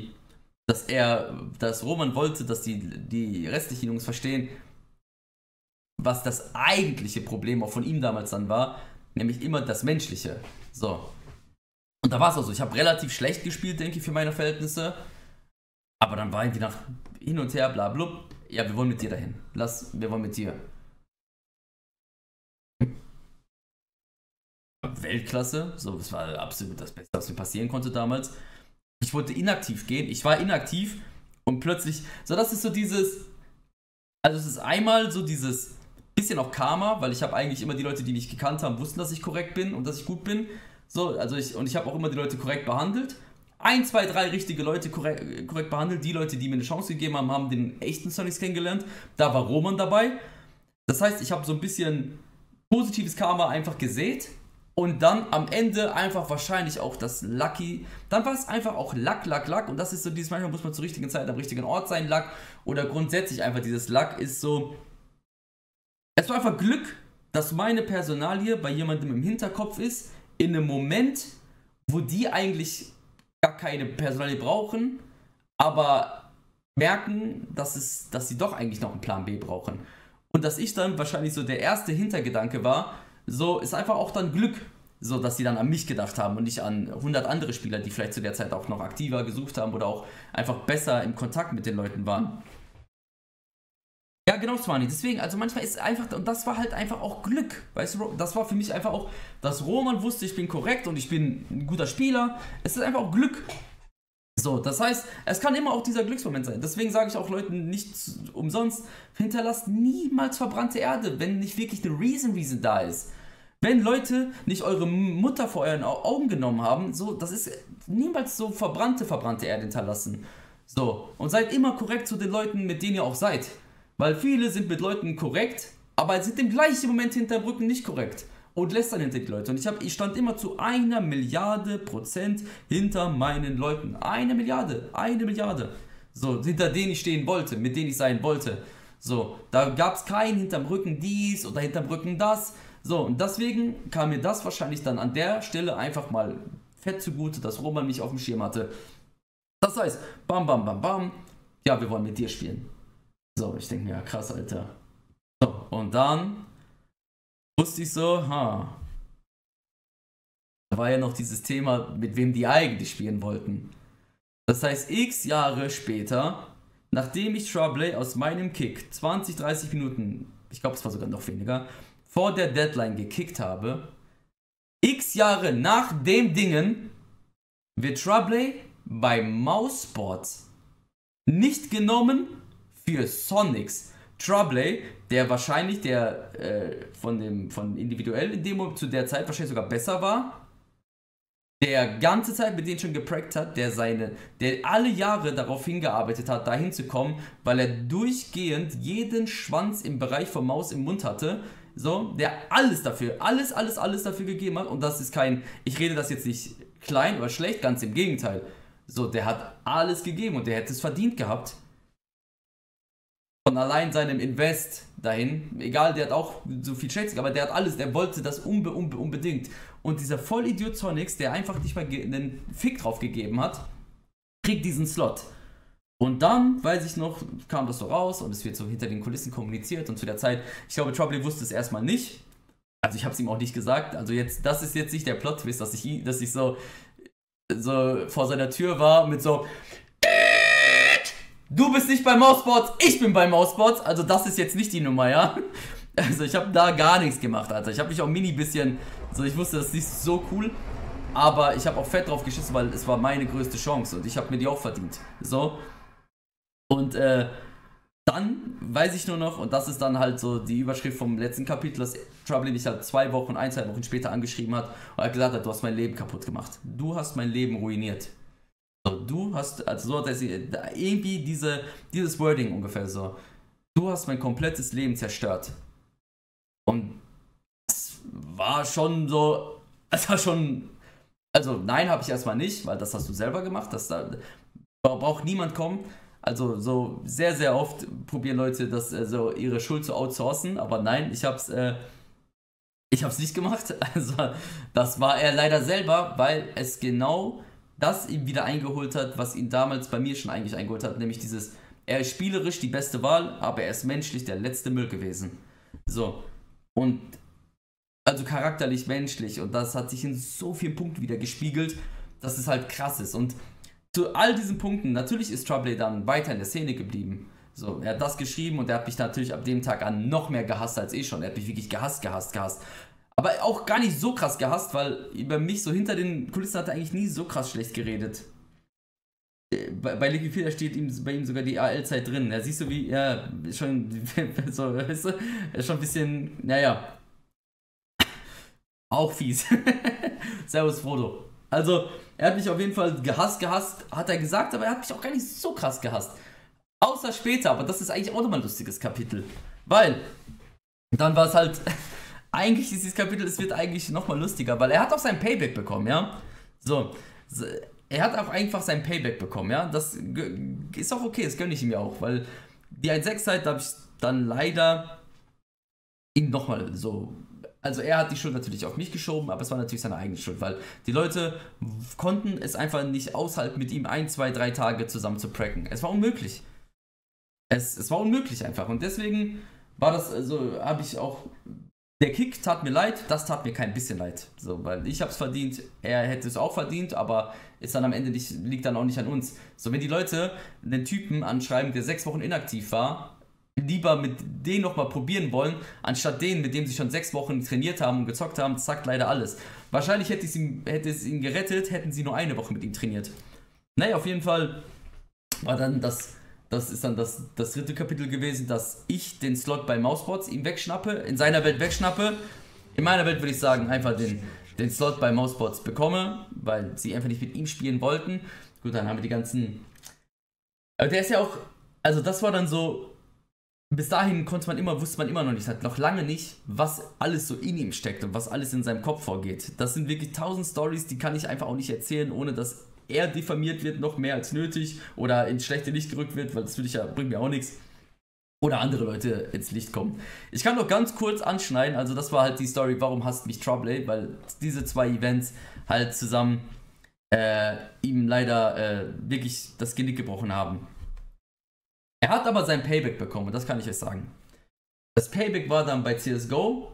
dass Roman wollte, dass die restlichen Jungs verstehen, was das eigentliche Problem auch von ihm damals dann war, nämlich immer das Menschliche. So. Und da war es auch so, ich habe relativ schlecht gespielt, denke ich, für meine Verhältnisse. Aber dann war irgendwie nach hin und her, bla bla. Ja, wir wollen mit dir dahin. Wir wollen mit dir. Weltklasse, so, das war absolut das Beste, was mir passieren konnte damals. Ich wollte inaktiv gehen, ich war inaktiv und plötzlich, so, das ist so dieses, also es ist einmal so dieses bisschen auch Karma, weil ich habe eigentlich immer die Leute, die mich gekannt haben, wussten, dass ich korrekt bin und dass ich gut bin, so, also ich habe auch immer die Leute korrekt behandelt. 1, 2, 3 richtige Leute korrekt behandelt, die Leute, die mir eine Chance gegeben haben, haben den echten Sonics kennengelernt, da war Roman dabei. Das heißt, ich habe so ein bisschen positives Karma einfach gesät. Und dann am Ende einfach wahrscheinlich auch das Lucky. Dann war es einfach auch Luck. Und das ist so dieses, manchmal muss man zur richtigen Zeit am richtigen Ort sein, Luck. Oder grundsätzlich einfach dieses Luck ist so. Es war einfach Glück, dass meine Personalie bei jemandem im Hinterkopf ist, in einem Moment, wo die eigentlich gar keine Personalie brauchen, aber merken, dass sie doch eigentlich noch einen Plan B brauchen. Und dass ich dann wahrscheinlich so der erste Hintergedanke war, so ist einfach auch dann Glück, so dass sie dann an mich gedacht haben und nicht an 100 andere Spieler, die vielleicht zu der Zeit auch noch aktiver gesucht haben oder auch einfach besser im Kontakt mit den Leuten waren. Ja, genau, Swani. Deswegen, also manchmal ist es einfach, und das war halt einfach auch Glück, weißt du, das war für mich einfach auch, dass Roman wusste, ich bin korrekt und ich bin ein guter Spieler. Es ist einfach auch Glück. So, das heißt, es kann immer auch dieser Glücksmoment sein. Deswegen sage ich auch Leuten nicht umsonst, hinterlasst niemals verbrannte Erde, wenn nicht wirklich eine Reason da ist. Wenn Leute nicht eure Mutter vor euren Augen genommen haben, so, das ist niemals so verbrannte Erde hinterlassen. So, und seid immer korrekt zu den Leuten, mit denen ihr auch seid. Weil viele sind mit Leuten korrekt, aber sind im gleichen Moment hinterm Rücken nicht korrekt. Und lässt dann hinter die Leute. Und ich stand immer zu 1 Milliarde% hinter meinen Leuten. 1 Milliarde. So, hinter denen ich stehen wollte, mit denen ich sein wollte. So, da gab es keinen hinterm Rücken dies oder hinterm Rücken das. So, und deswegen kam mir das wahrscheinlich dann an der Stelle einfach mal fett zugute, dass Roman mich auf dem Schirm hatte. Das heißt, bam, bam, bam, bam. Ja, wir wollen mit dir spielen. So, ich denke mir, ja krass, Alter. So, und dann wusste ich so, da war ja noch dieses Thema, mit wem die eigentlich spielen wollten. Das heißt, x Jahre später, nachdem ich Trouble aus meinem Kick 20, 30 Minuten, ich glaube es war sogar noch weniger, vor der Deadline gekickt habe, x Jahre nach dem Dingen wird Trouble bei Mousesports nicht genommen für Sonics. Trouble, der wahrscheinlich von individuell in dem zu der Zeit wahrscheinlich sogar besser war, der ganze Zeit mit denen schon geprankt hat, der alle Jahre darauf hingearbeitet hat, dahin zu kommen, weil er durchgehend jeden Schwanz im Bereich von Maus im Mund hatte, so, der alles dafür gegeben hat, und das ist ich rede das jetzt nicht klein oder schlecht, ganz im Gegenteil, so, der hat alles gegeben und der hätte es verdient gehabt. Von allein seinem Invest dahin, egal, der hat auch so viel Schätzung, aber der hat alles, der wollte das unbedingt. Und dieser Vollidiot Sonics, der einfach nicht mal einen Fick drauf gegeben hat, kriegt diesen Slot. Und dann, weiß ich noch, kam das so raus und es wird so hinter den Kulissen kommuniziert und zu der Zeit, ich glaube, Trouble wusste es erstmal nicht. Also ich habe es ihm auch nicht gesagt. Also jetzt, das ist jetzt nicht der Plot-Twist, dass ich so vor seiner Tür war mit so: Du bist nicht bei Mousesports, ich bin bei Mousesports. Also das ist jetzt nicht die Nummer, ja. Also ich habe da gar nichts gemacht, Alter. Ich habe mich auch bisschen, so, ich wusste, das ist nicht so cool. Aber ich habe auch fett drauf geschissen, weil es war meine größte Chance und ich habe mir die auch verdient. So. Und dann weiß ich nur noch, und das ist dann halt so die Überschrift vom letzten Kapitel, dass Trouble mich halt 2 Wochen, 2 Wochen später angeschrieben hat und hat gesagt hat, du hast mein Leben kaputt gemacht. Du hast mein Leben ruiniert. So, du hast, also so hat er irgendwie dieses Wording ungefähr so. Du hast mein komplettes Leben zerstört. Und das war schon so, es war schon, also nein, habe ich erstmal nicht, weil das hast du selber gemacht, da braucht niemand kommen. Also so sehr, sehr oft probieren Leute das so ihre Schuld zu outsourcen, aber nein, ich hab's nicht gemacht. Also das war er leider selber, weil es genau das ihm wieder eingeholt hat, was ihn damals bei mir schon eigentlich eingeholt hat, nämlich dieses, er ist spielerisch die beste Wahl, aber er ist menschlich der letzte Müll gewesen. So, und also charakterlich, menschlich, und das hat sich in so vielen Punkten wieder gespiegelt, dass es halt krass ist. Und zu all diesen Punkten, natürlich ist Trouble dann weiter in der Szene geblieben. So, er hat das geschrieben und er hat mich natürlich ab dem Tag an noch mehr gehasst als eh schon. Er hat mich wirklich gehasst. Aber auch gar nicht so krass gehasst, weil über mich so hinter den Kulissen hat er eigentlich nie so krass schlecht geredet. Bei Liquifida steht bei ihm sogar die AL-Zeit drin. Da siehst du, wie, ja, schon, so, weißt du, ist schon ein bisschen, naja, auch fies. Servus, Frodo. Also, er hat mich auf jeden Fall gehasst, hat er gesagt, aber er hat mich auch gar nicht so krass gehasst. Außer später, aber das ist eigentlich auch nochmal ein lustiges Kapitel. Weil, dann war es halt, eigentlich ist dieses Kapitel, es wird eigentlich nochmal lustiger, weil er hat auch sein Payback bekommen, ja. So, er hat auch einfach sein Payback bekommen, ja. Das ist auch okay, das gönne ich ihm ja auch, weil die 1.6-Zeit, da habe ich dann leider ihn nochmal so. Also er hat die Schuld natürlich auf mich geschoben, aber es war natürlich seine eigene Schuld, weil die Leute konnten es einfach nicht aushalten, mit ihm 1, 2, 3 Tage zusammen zu pracken. Es war unmöglich. Es war unmöglich einfach. Und deswegen war das, also habe ich auch, der Kick tat mir leid, das tat mir kein bisschen leid. So, weil ich habe es verdient, er hätte es auch verdient, aber ist dann am Ende nicht, liegt dann auch nicht an uns. So, wenn die Leute einen Typen anschreiben, der 6 Wochen inaktiv war, lieber mit denen nochmal probieren wollen, anstatt denen, mit dem sie schon 6 Wochen trainiert haben und gezockt haben, sagt leider alles. Wahrscheinlich hätte es ihn gerettet, hätten sie nur 1 Woche mit ihm trainiert. Naja, auf jeden Fall war dann das ist dann das 3. Kapitel gewesen, dass ich den Slot bei Mousebots ihm wegschnappe, in seiner Welt wegschnappe. In meiner Welt würde ich sagen, einfach den Slot bei Mousebots bekomme, weil sie einfach nicht mit ihm spielen wollten. Gut, dann haben wir die ganzen. Aber der ist ja auch, also das war dann so. Bis dahin wusste man immer noch nicht, halt noch lange nicht, was alles so in ihm steckt und was alles in seinem Kopf vorgeht. Das sind wirklich 1000 Stories, die kann ich einfach auch nicht erzählen, ohne dass er diffamiert wird, noch mehr als nötig, oder ins schlechte Licht gerückt wird, weil das bringt mir auch nichts. Oder andere Leute ins Licht kommen. Ich kann noch ganz kurz anschneiden, also das war halt die Story, warum hasst mich Trouble, weil diese 2 Events halt zusammen ihm leider wirklich das Genick gebrochen haben. Er hat aber sein Payback bekommen, das kann ich euch sagen. Das Payback war dann bei CSGO,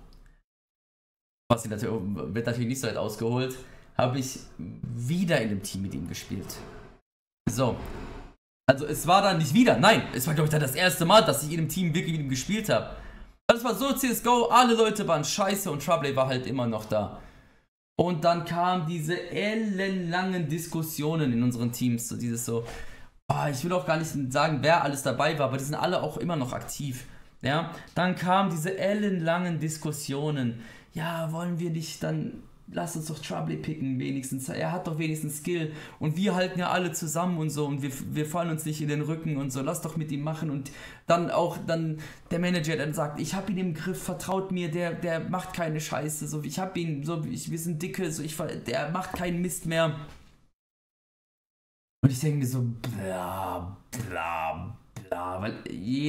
wird natürlich nicht so weit ausgeholt, habe ich wieder in dem Team mit ihm gespielt. So. Also es war dann nicht wieder, nein, es war glaube ich dann das erste Mal, dass ich in dem Team wirklich mit ihm gespielt habe. Das war so CSGO, alle Leute waren scheiße und Trouble war halt immer noch da. Und dann kamen diese ellenlangen Diskussionen in unseren Teams, so dieses so, ich will auch gar nicht sagen, wer alles dabei war, aber die sind alle auch immer noch aktiv. Ja, dann kamen diese ellenlangen Diskussionen. Ja, wollen wir nicht, dann lass uns doch Trouble picken wenigstens. Er hat doch wenigstens Skill und wir halten ja alle zusammen und so und wir fallen uns nicht in den Rücken und so. Lass doch mit ihm machen. Und dann auch der Manager dann sagt, ich hab ihn im Griff, vertraut mir, der macht keine Scheiße. So, ich hab ihn, so, wir sind dicke, so, der macht keinen Mist mehr. Und ich denke mir so, bla, bla, bla, weil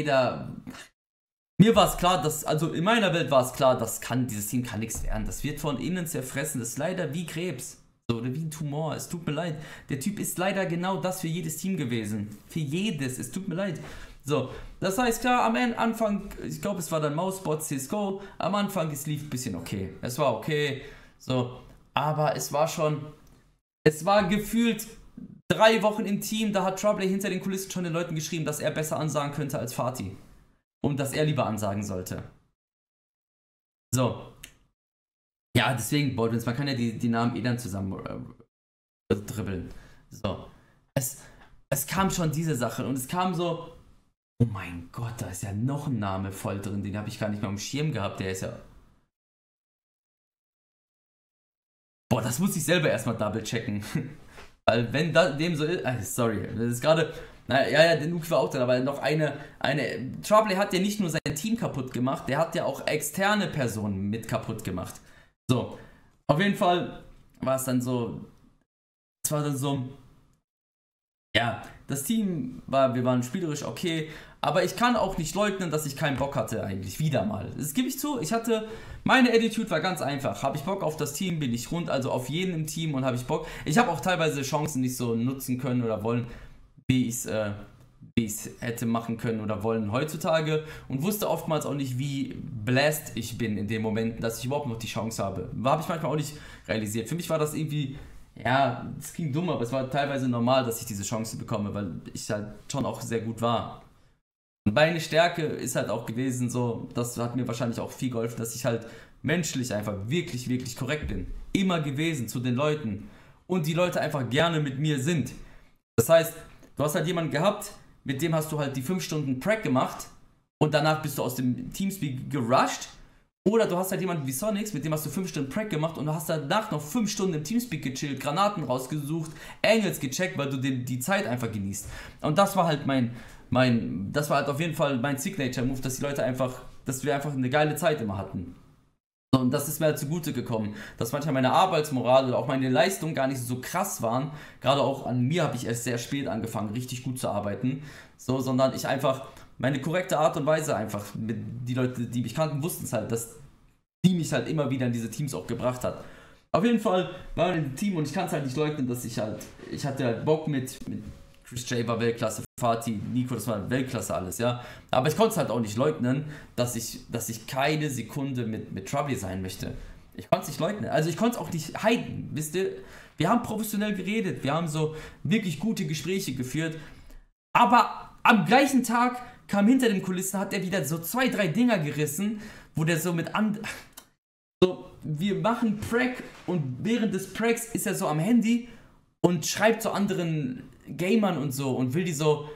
mir war es klar, also in meiner Welt war es klar, dieses Team kann nichts werden. Das wird von innen zerfressen, das ist leider wie Krebs. So, oder wie ein Tumor, es tut mir leid. Der Typ ist leider genau das für jedes Team gewesen. Für jedes, es tut mir leid. So, das heißt klar, am Anfang, ich glaube es war dann Mousebot, CSGO, am Anfang, es lief ein bisschen okay. Es war okay, so, aber es war gefühlt 3 Wochen im Team, da hat Trouble hinter den Kulissen schon den Leuten geschrieben, dass er besser ansagen könnte als Fatih. Und dass er lieber ansagen sollte. So. Ja, deswegen, Baldwins, man kann ja die Namen eh dann zusammen dribbeln. So. Es kam schon diese Sache und es kam so, oh mein Gott, da ist ja noch ein Name voll drin, den habe ich gar nicht mehr am Schirm gehabt, der ist ja... Boah, das muss ich selber erstmal double checken. Weil wenn dem so ist, sorry, das ist gerade, ja, der Nuke war auch drin, aber noch Trouble hat ja nicht nur sein Team kaputt gemacht, der hat ja auch externe Personen mit kaputt gemacht. So, auf jeden Fall war es dann so, ja, das Team wir waren spielerisch okay, aber ich kann auch nicht leugnen, dass ich keinen Bock hatte eigentlich, wieder mal. Das gebe ich zu, meine Attitude war ganz einfach. Habe ich Bock auf das Team, bin ich rund, also auf jeden im Team und habe ich Bock. Ich habe auch teilweise Chancen nicht so nutzen können oder wollen, wie ich es hätte machen können oder wollen heutzutage und wusste oftmals auch nicht, wie blessed ich bin in den Momenten, dass ich überhaupt noch die Chance habe. Habe ich manchmal auch nicht realisiert. Für mich war das irgendwie... Ja, es ging dumm, aber es war teilweise normal, dass ich diese Chance bekomme, weil ich halt schon auch sehr gut war. Und meine Stärke ist halt auch gewesen, so, das hat mir wahrscheinlich auch viel geholfen, dass ich halt menschlich einfach wirklich, wirklich korrekt bin. Immer gewesen zu den Leuten. Und die Leute einfach gerne mit mir sind. Das heißt, du hast halt jemanden gehabt, mit dem hast du halt die 5 Stunden Prac gemacht und danach bist du aus dem Teamspeak gerusht. Oder du hast halt jemanden wie Sonics, mit dem hast du 5 Stunden Prac gemacht und du hast danach noch 5 Stunden im Teamspeak gechillt, Granaten rausgesucht, Angles gecheckt, weil du die Zeit einfach genießt. Und das war halt das war halt auf jeden Fall mein Signature-Move, dass wir einfach eine geile Zeit immer hatten. Und das ist mir halt zugute gekommen, dass manchmal meine Arbeitsmoral oder auch meine Leistung gar nicht so krass waren. Gerade auch an mir habe ich erst sehr spät angefangen, richtig gut zu arbeiten. So, sondern ich einfach meine korrekte Art und Weise einfach, die Leute, die mich kannten, wussten es halt, dass die mich halt immer wieder in diese Teams auch gebracht hat. Auf jeden Fall war ich im Team und ich kann es halt nicht leugnen, dass ich hatte halt Bock mit Chris J war Weltklasse, Fatih, Nico, das war Weltklasse alles, ja. Aber ich konnte es halt auch nicht leugnen, dass ich keine Sekunde mit Trouble sein möchte. Ich konnte es nicht leugnen. Also ich konnte es auch nicht heiden, wisst ihr. Wir haben professionell geredet, wir haben so wirklich gute Gespräche geführt. Aber am gleichen Tag kam hinter den Kulissen, hat er wieder so 2, 3 Dinger gerissen, wo der so so, wir machen Prac und während des Pracs ist er so am Handy und schreibt so anderen Gamern und so und will die so...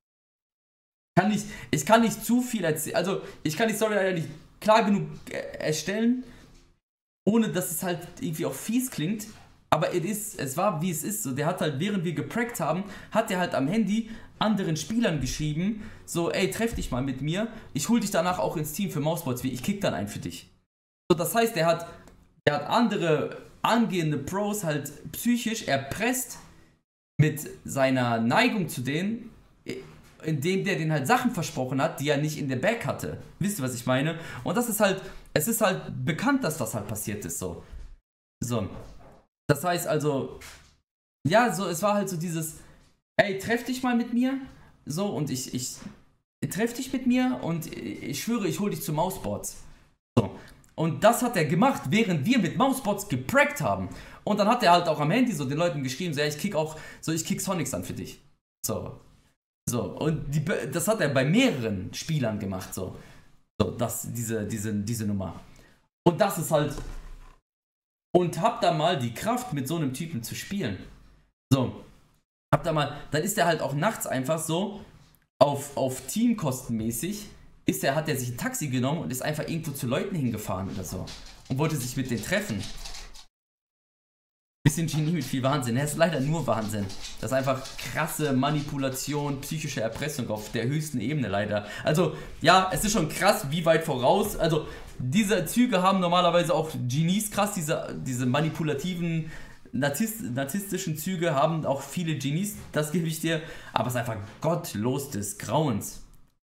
Ich kann nicht zu viel erzählen, also ich kann die Story leider nicht klar genug erstellen, ohne dass es halt irgendwie auch fies klingt, aber es war wie es ist, so, der hat halt, während wir geprackt haben, hat der halt am Handy anderen Spielern geschrieben, so, ey, treff dich mal mit mir, ich hol dich danach auch ins Team für Mousebots, ich kick dann einen für dich. So, das heißt, der hat andere angehende Pros halt psychisch erpresst mit seiner Neigung zu denen, indem der denen halt Sachen versprochen hat, die er nicht in der Bag hatte. Wisst ihr, was ich meine? Und es ist halt bekannt, dass das halt passiert ist, so. So. Das heißt also, ja, so, es war halt so dieses, ey, treff dich mal mit mir, so, und ich treff dich mit mir und ich schwöre, ich hol dich zu Mousebots. So. Und das hat er gemacht, während wir mit Mousebots geprackt haben. Und dann hat er halt auch am Handy so den Leuten geschrieben, so, ja, ich kick Sonics an für dich. So. So, und das hat er bei mehreren Spielern gemacht, so. So, diese Nummer. Und das ist halt... Und hab da mal die Kraft, mit so einem Typen zu spielen. So. Dann ist er halt auch nachts einfach so, auf Teamkostenmäßig, hat er sich ein Taxi genommen und ist einfach irgendwo zu Leuten hingefahren oder so. Und wollte sich mit denen treffen. Bisschen Genie mit viel Wahnsinn. Er ist leider nur Wahnsinn. Das ist einfach krasse Manipulation, psychische Erpressung auf der höchsten Ebene leider. Also, ja, es ist schon krass, wie weit voraus. Also, diese Züge haben normalerweise auch Genies krass, diese manipulativen, narzisstischen Züge haben auch viele Genies, das gebe ich dir. Aber es ist einfach gottlos des Grauens.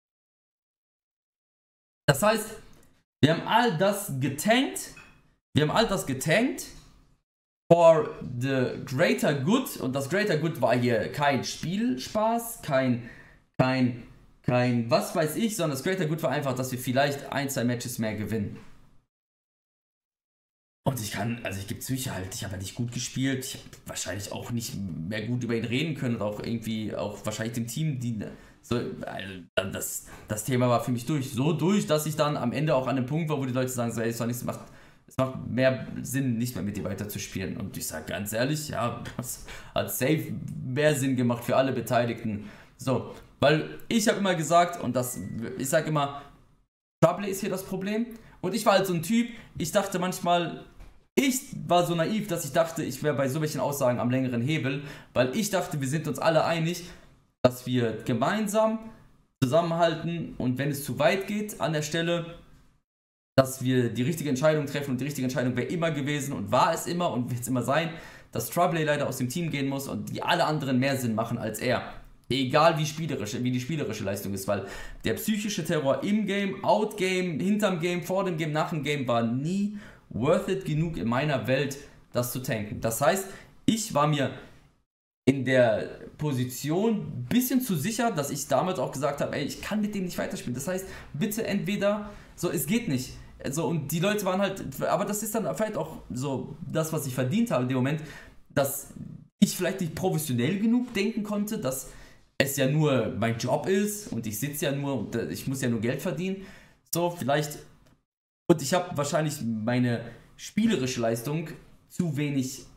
Das heißt, wir haben all das getankt. For the greater good, und das greater good war hier kein Spielspaß, kein was weiß ich, sondern das greater good war einfach, dass wir vielleicht 1, 2 Matches mehr gewinnen. Und ich gebe zu, ich habe ja nicht gut gespielt, ich habe wahrscheinlich auch nicht mehr gut über ihn reden können und auch irgendwie, auch wahrscheinlich dem Team, das Thema war für mich durch, so durch, dass ich dann am Ende auch an dem Punkt war, wo die Leute sagen, so, ey, das war nichts, macht Es macht mehr Sinn, nicht mehr mit dir weiterzuspielen. Und ich sage ganz ehrlich, ja, das hat safe mehr Sinn gemacht für alle Beteiligten. So, weil ich habe immer gesagt, und das, ich sage immer, Trouble ist hier das Problem. Und ich war halt so ein Typ, ich dachte manchmal, ich war so naiv, dass ich dachte, ich wäre bei so welchen Aussagen am längeren Hebel, weil ich dachte, wir sind uns alle einig, dass wir gemeinsam zusammenhalten und wenn es zu weit geht an der Stelle, dass wir die richtige Entscheidung treffen und die richtige Entscheidung wäre immer gewesen und war es immer und wird es immer sein, dass Trouble leider aus dem Team gehen muss und die alle anderen mehr Sinn machen als er. Egal wie die spielerische Leistung ist, weil der psychische Terror im Game, out Game, hinterm Game, vor dem Game, nach dem Game war nie worth it genug in meiner Welt, das zu tanken. Das heißt, ich war mir in der Position ein bisschen zu sicher, dass ich damals auch gesagt habe, ey, ich kann mit dem nicht weiterspielen. Das heißt, bitte entweder, so, es geht nicht. So, und die Leute waren halt, aber das ist dann vielleicht auch so das, was ich verdient habe in dem Moment, dass ich vielleicht nicht professionell genug denken konnte, dass es ja nur mein Job ist und ich sitze ja nur und ich muss ja nur Geld verdienen. So, vielleicht. Und ich habe wahrscheinlich meine spielerische Leistung zu wenig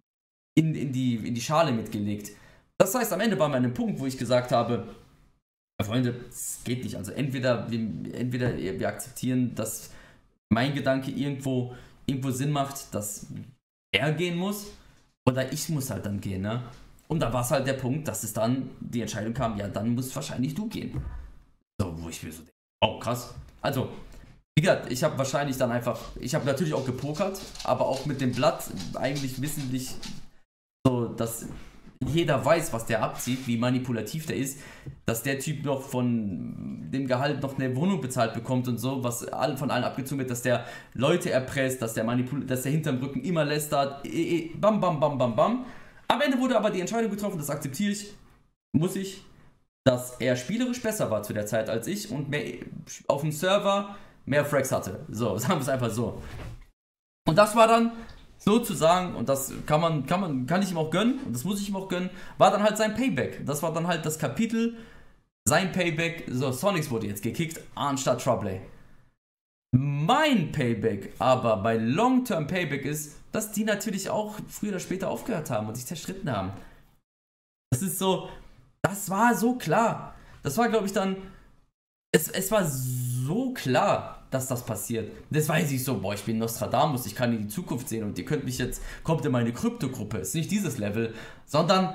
in die Schale mitgelegt. Das heißt, am Ende waren wir an einem Punkt, wo ich gesagt habe, Freunde, es geht nicht. Also entweder wir akzeptieren, dass mein Gedanke irgendwo Sinn macht, dass er gehen muss, oder ich muss halt dann gehen, ne? Und da war es halt der Punkt, dass es dann die Entscheidung kam, ja, dann musst wahrscheinlich du gehen. So, wo ich mir so denke, oh, krass. Also, wie gesagt, ich habe wahrscheinlich dann einfach, ich habe natürlich auch gepokert, aber auch mit dem Blatt eigentlich wissentlich so, dass jeder weiß, was der abzieht, wie manipulativ der ist, dass der Typ noch von dem Gehalt noch eine Wohnung bezahlt bekommt und so, was von allen abgezogen wird, dass der Leute erpresst, dass der hinterm Rücken immer lästert, bam, bam, bam, bam, bam. Am Ende wurde aber die Entscheidung getroffen, das akzeptiere ich, dass er spielerisch besser war zu der Zeit als ich und mehr auf dem Server mehr Frags hatte. So, sagen wir es einfach so. Und das war dann sozusagen, und das kann ich ihm auch gönnen, und das muss ich ihm auch gönnen, war dann halt sein Payback. Das war dann halt das Kapitel, sein Payback, so, Sonics wurde jetzt gekickt, anstatt Trouble. Mein Payback aber bei Long-Term Payback ist, dass die natürlich auch früher oder später aufgehört haben und sich zerstritten haben. Das ist so, das war so klar. Das war, glaube ich, dann, es war so klar, dass das passiert. Das weiß ich so, boah, ich bin Nostradamus, ich kann in die Zukunft sehen und ihr könnt mich jetzt, kommt in meine Kryptogruppe. Ist nicht dieses Level, sondern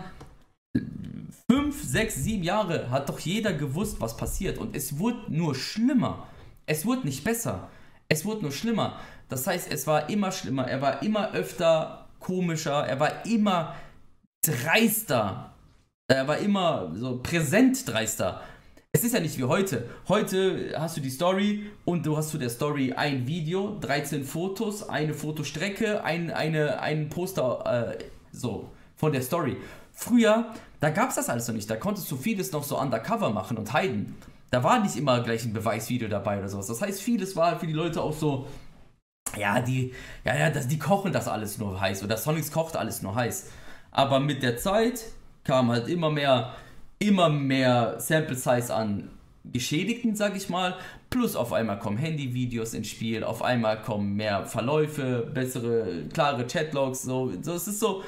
5, 6, 7 Jahre hat doch jeder gewusst, was passiert und es wurde nur schlimmer. Es wurde nicht besser. Es wurde nur schlimmer. Das heißt, es war immer schlimmer. Er war immer öfter komischer. Er war immer dreister. Er war immer so präsent dreister. Es ist ja nicht wie heute. Heute hast du die Story und du hast zu der Story ein Video, 13 Fotos, eine Fotostrecke, ein Poster so von der Story. Früher, da gab es das alles noch nicht. Da konntest du vieles noch so undercover machen und hiden. Da war nicht immer gleich ein Beweisvideo dabei oder sowas. Das heißt, vieles war für die Leute auch so, die kochen das alles nur heiß oder Sonics kocht alles nur heiß. Aber mit der Zeit kam halt immer mehr Sample Size an Geschädigten, sag ich mal. Plus auf einmal kommen Handyvideos ins Spiel, auf einmal kommen mehr Verläufe, bessere, klare Chatlogs. So es ist so,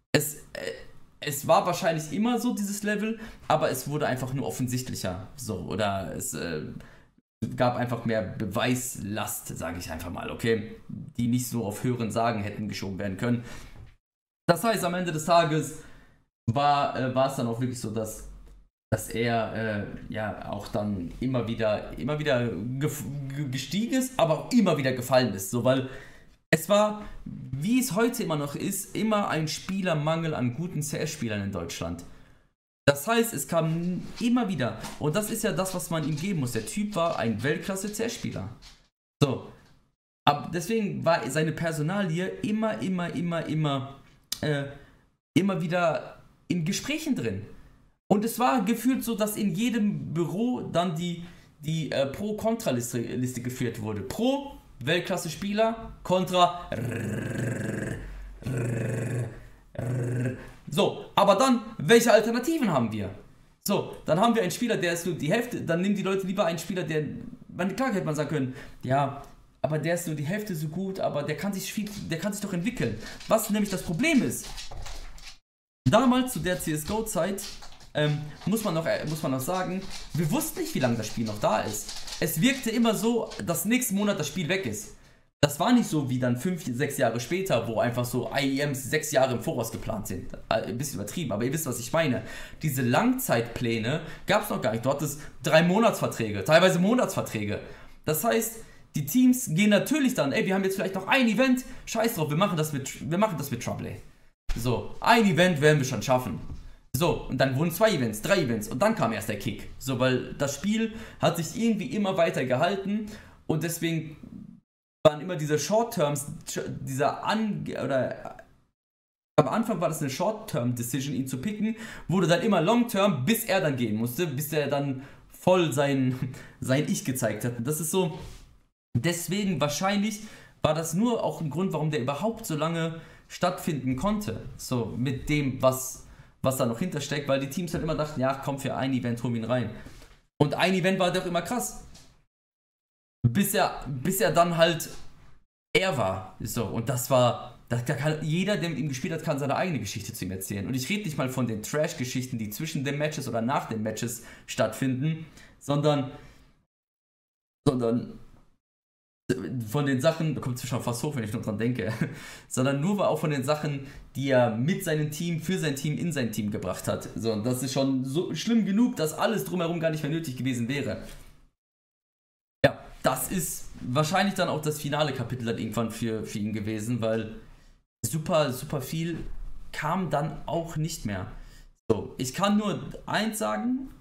es war wahrscheinlich immer so, dieses Level, aber es wurde einfach nur offensichtlicher. So, oder es gab einfach mehr Beweislast, sage ich einfach mal, okay? Die nicht so auf höheren Sagen hätten geschoben werden können. Das heißt, am Ende des Tages war es dann auch wirklich so, dass er auch dann immer wieder gestiegen ist, aber auch immer wieder gefallen ist. So, weil es war, wie es heute immer noch ist, immer ein Spielermangel an guten CS-Spielern in Deutschland. Das heißt, es kam immer wieder, und das ist ja das, was man ihm geben muss. Der Typ war ein Weltklasse-CS-Spieler. So. Aber deswegen war seine Personalie immer wieder in Gesprächen drin. Und es war gefühlt so, dass in jedem Büro dann die Pro-Kontra-Liste geführt wurde. Pro, Weltklasse-Spieler, Kontra. So, aber dann, welche Alternativen haben wir? So, dann haben wir einen Spieler, der ist nur die Hälfte, dann nehmen die Leute lieber einen Spieler, klar hätte man sagen können, ja, aber der ist nur die Hälfte so gut, aber der kann sich doch entwickeln. Was nämlich das Problem ist, damals zu der CSGO-Zeit, muss man noch sagen, wir wussten nicht, wie lange das Spiel noch da ist. Es wirkte immer so, dass nächsten Monat das Spiel weg ist. Das war nicht so wie dann 5, 6 Jahre später, wo einfach so IEMs 6 Jahre im Voraus geplant sind. Ein bisschen übertrieben, aber ihr wisst, was ich meine. Diese Langzeitpläne gab es noch gar nicht. Du hattest 3 Monatsverträge, teilweise Monatsverträge. Das heißt, die Teams gehen natürlich dann, ey, wir haben jetzt vielleicht noch ein Event, scheiß drauf, wir machen das mit Trouble, ey. So, ein Event werden wir schon schaffen. So, und dann wurden 2 Events, 3 Events und dann kam erst der Kick. So, weil das Spiel hat sich irgendwie immer weiter gehalten und deswegen waren immer diese Short-Terms, am Anfang war das eine Short-Term-Decision, ihn zu picken, wurde dann immer Long-Term, bis er dann gehen musste, bis er dann voll sein Ich gezeigt hat. Und das ist so, deswegen wahrscheinlich war das nur auch ein Grund, warum der überhaupt so lange stattfinden konnte. So, mit dem, was da noch hintersteckt, weil die Teams halt immer dachten, ja, komm, für ein Event, hol ihn rein. Und ein Event war doch immer krass. Bis er dann halt er war. So, und das war, da kann jeder, der mit ihm gespielt hat, kann seine eigene Geschichte zu ihm erzählen. Und ich rede nicht mal von den Trash-Geschichten, die zwischen den Matches oder nach den Matches stattfinden, sondern von den Sachen, da kommt es schon fast hoch, wenn ich nur dran denke, sondern nur auch von den Sachen, die er mit seinem Team, für sein Team, in sein Team gebracht hat. So, und das ist schon so schlimm genug, dass alles drumherum gar nicht mehr nötig gewesen wäre. Ja, das ist wahrscheinlich dann auch das finale Kapitel dann irgendwann für ihn gewesen, weil super, super viel kam dann auch nicht mehr. So, ich kann nur eins sagen,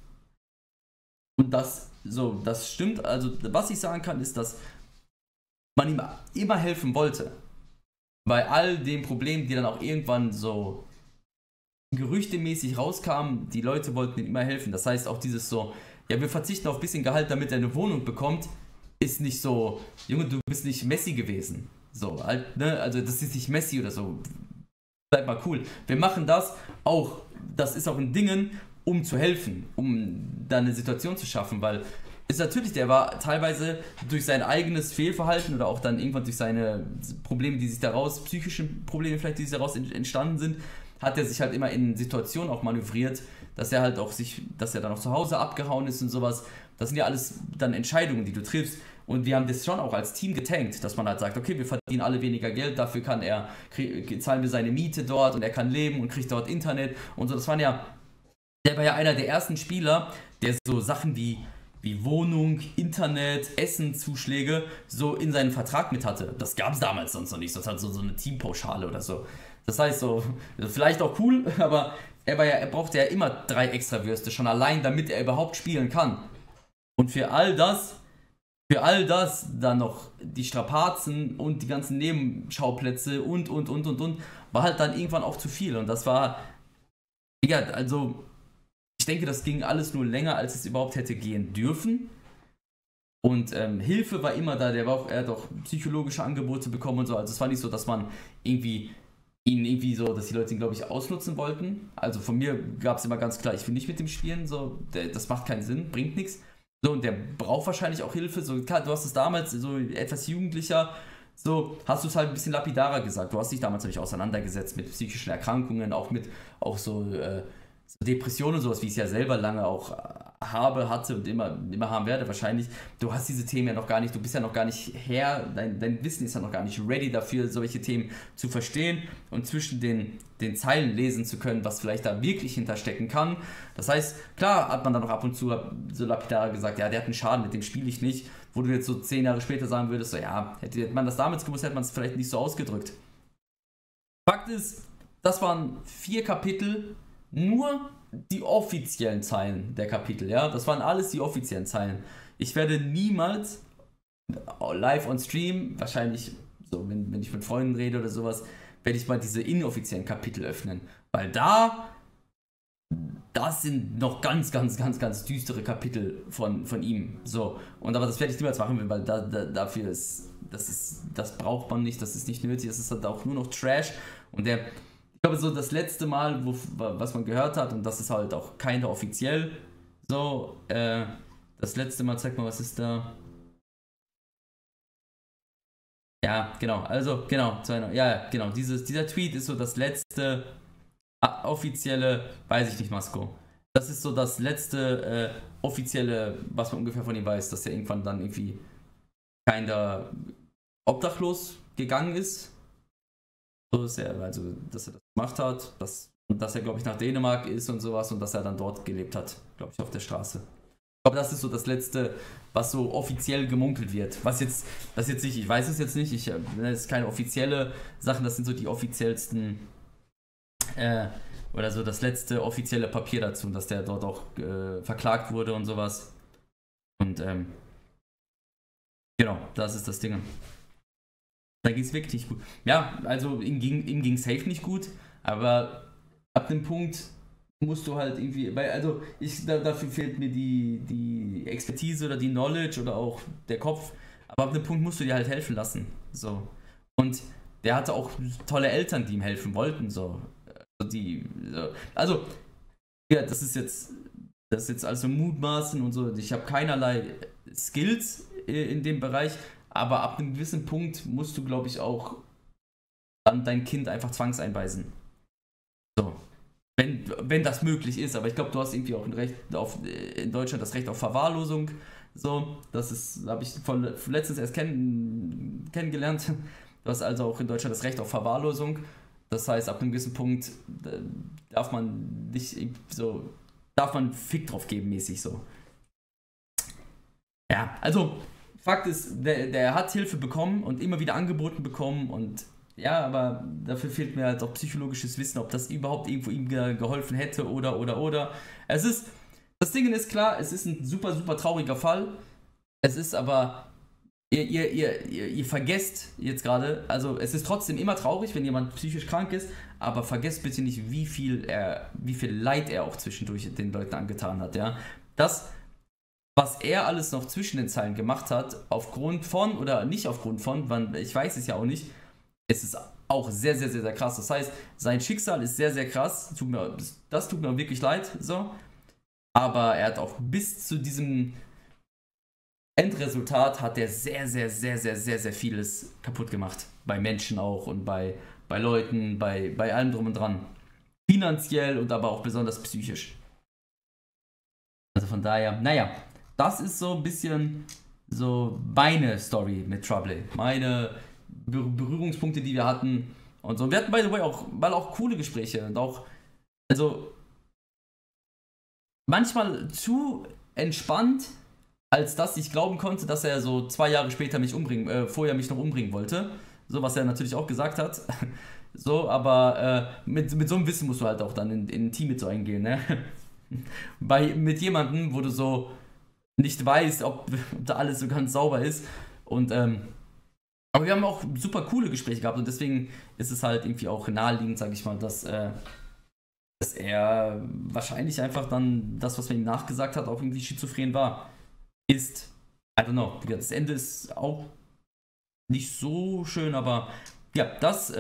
und das stimmt, also was ich sagen kann, ist, dass man ihm immer helfen wollte. Bei all den Problemen, die dann auch irgendwann so gerüchtemäßig rauskamen, die Leute wollten ihm immer helfen. Das heißt auch dieses so, ja, wir verzichten auf ein bisschen Gehalt, damit er eine Wohnung bekommt, ist nicht so, Junge, du bist nicht Messi gewesen. So, halt, ne, also das ist nicht Messi oder so. Bleib mal cool. Wir machen das auch, das ist auch ein Dingen, um zu helfen, um da eine Situation zu schaffen, weil ist natürlich, der war teilweise durch sein eigenes Fehlverhalten oder auch dann irgendwann durch seine Probleme, die sich daraus, psychische Probleme vielleicht, die sich daraus entstanden sind, hat er sich halt immer in Situationen auch manövriert, dass er halt auch dass er dann auch zu Hause abgehauen ist und sowas. Das sind ja alles dann Entscheidungen, die du triffst. Und wir haben das schon auch als Team getankt, dass man halt sagt, okay, wir verdienen alle weniger Geld, dafür zahlen wir seine Miete dort und er kann leben und kriegt dort Internet und so. Der war ja einer der ersten Spieler, der so Sachen wie Wohnung, Internet, Essenzuschläge so in seinen Vertrag mit hatte. Das gab es damals sonst noch nicht. Das hat so eine Teampauschale oder so. Das heißt so, vielleicht auch cool, aber er brauchte ja immer 3 Extrawürste, schon allein, damit er überhaupt spielen kann. Und für all das dann noch die Strapazen und die ganzen Nebenschauplätze und, war halt dann irgendwann auch zu viel. Und das war, ja, also ich denke, das ging alles nur länger, als es überhaupt hätte gehen dürfen. Und Hilfe war immer da, er hat auch psychologische Angebote bekommen und so. Also es war nicht so, dass man dass die Leute ihn, glaube ich, ausnutzen wollten. Also von mir gab es immer ganz klar, ich will nicht mit dem spielen, so, das macht keinen Sinn, bringt nichts. So, und der braucht wahrscheinlich auch Hilfe. So, klar, du hast es damals so etwas jugendlicher, so hast du es halt ein bisschen lapidarer gesagt. Du hast dich damals nämlich auseinandergesetzt mit psychischen Erkrankungen, auch mit so Depressionen und sowas, wie ich es ja selber lange auch hatte und immer haben werde wahrscheinlich. Du hast diese Themen ja noch gar nicht, du bist ja noch gar nicht dein Wissen ist ja noch gar nicht ready dafür, solche Themen zu verstehen und zwischen den Zeilen lesen zu können, was vielleicht da wirklich hinterstecken kann. Das heißt, klar hat man dann noch ab und zu so lapidar gesagt, ja, der hat einen Schaden, mit dem spiele ich nicht, wo du jetzt so 10 Jahre später sagen würdest, so ja, hätte man das damals gewusst, hätte man es vielleicht nicht so ausgedrückt. Fakt ist, das waren 4 Kapitel, nur die offiziellen Zeilen der Kapitel, ja, das waren alles die offiziellen Zeilen. Ich werde niemals live on Stream, wahrscheinlich so, wenn ich mit Freunden rede oder sowas, werde ich mal diese inoffiziellen Kapitel öffnen, weil das sind noch ganz, ganz, ganz, ganz düstere Kapitel von ihm, so, und aber das werde ich niemals machen, weil dafür das braucht man nicht, das ist nicht nötig, das ist halt auch nur noch Trash und ich glaube, so das letzte Mal, was man gehört hat, und das ist halt auch keine offiziell, so, das letzte Mal, zeig mal, was ist da? Ja, genau, also, genau, ja, genau, dieser Tweet ist so das letzte offizielle, weiß ich nicht, Masko. Das ist so das letzte offizielle, was man ungefähr von ihm weiß, dass er irgendwann dann irgendwie keiner obdachlos gegangen ist. So ist er, also, dass er das gemacht hat, und dass er, glaube ich, nach Dänemark ist und sowas und dass er dann dort gelebt hat, glaube ich, auf der Straße. Ich glaube, das ist so das Letzte, was so offiziell gemunkelt wird. Was jetzt nicht, ich weiß es jetzt nicht, das ist keine offizielle Sachen, das sind so die offiziellsten, äh, oder so das letzte offizielle Papier dazu, dass der dort auch verklagt wurde und sowas. Und genau, das ist das Ding. Da ging es wirklich nicht gut. Ja, also ihm ging safe nicht gut, aber ab dem Punkt musst du halt irgendwie, weil, also dafür fehlt mir die Expertise oder die Knowledge oder auch der Kopf, aber ab dem Punkt musst du dir halt helfen lassen. So. Und der hatte auch tolle Eltern, die ihm helfen wollten. So. Also, ja, das ist jetzt also Mutmaßen und so. Ich habe keinerlei Skills in dem Bereich, aber ab einem gewissen Punkt musst du, glaube ich, auch dann dein Kind einfach zwangseinweisen. So. Wenn das möglich ist, aber ich glaube, du hast irgendwie auch in Deutschland das Recht auf Verwahrlosung. So, habe ich letztens erst kennengelernt. Du hast also auch in Deutschland das Recht auf Verwahrlosung. Das heißt, ab einem gewissen Punkt darf man nicht so, darf man Fick drauf geben, mäßig so. Ja, also Fakt ist, der hat Hilfe bekommen und immer wieder angeboten bekommen und ja, aber dafür fehlt mir halt auch psychologisches Wissen, ob das überhaupt irgendwo ihm geholfen hätte oder. Das Ding ist klar, es ist ein super, super trauriger Fall. Es ist aber, ihr vergesst jetzt gerade, also es ist trotzdem immer traurig, wenn jemand psychisch krank ist, aber vergesst bitte nicht, wie viel Leid er auch zwischendurch den Leuten angetan hat, ja. Das, was er alles noch zwischen den Zeilen gemacht hat, aufgrund von oder nicht aufgrund von, ich weiß es ja auch nicht, es ist auch sehr, sehr, sehr, sehr krass. Das heißt, sein Schicksal ist sehr, sehr krass. Das tut mir wirklich leid, so. Aber er hat auch bis zu diesem Endresultat hat er sehr, sehr, sehr, sehr, sehr, sehr vieles kaputt gemacht. Bei Menschen auch und bei Leuten, bei allem drum und dran. Finanziell und aber auch besonders psychisch. Also von daher, naja, das ist so ein bisschen so meine Story mit Trouble. Meine Berührungspunkte, die wir hatten und so. Wir hatten, by the way, auch coole Gespräche und auch, also manchmal zu entspannt, als dass ich glauben konnte, dass er so 2 Jahre später vorher mich noch umbringen wollte. So, was er natürlich auch gesagt hat. So, aber mit so einem Wissen musst du halt auch dann in ein Team mit so eingehen, ne? Mit jemandem, wo du so nicht weißt, ob da alles so ganz sauber ist. Und aber wir haben auch super coole Gespräche gehabt und deswegen ist es halt irgendwie auch naheliegend, sage ich mal, dass er wahrscheinlich einfach dann das, was man ihm nachgesagt hat, auch irgendwie schizophren war. Ist, I don't know, das Ende ist auch nicht so schön, aber ja, das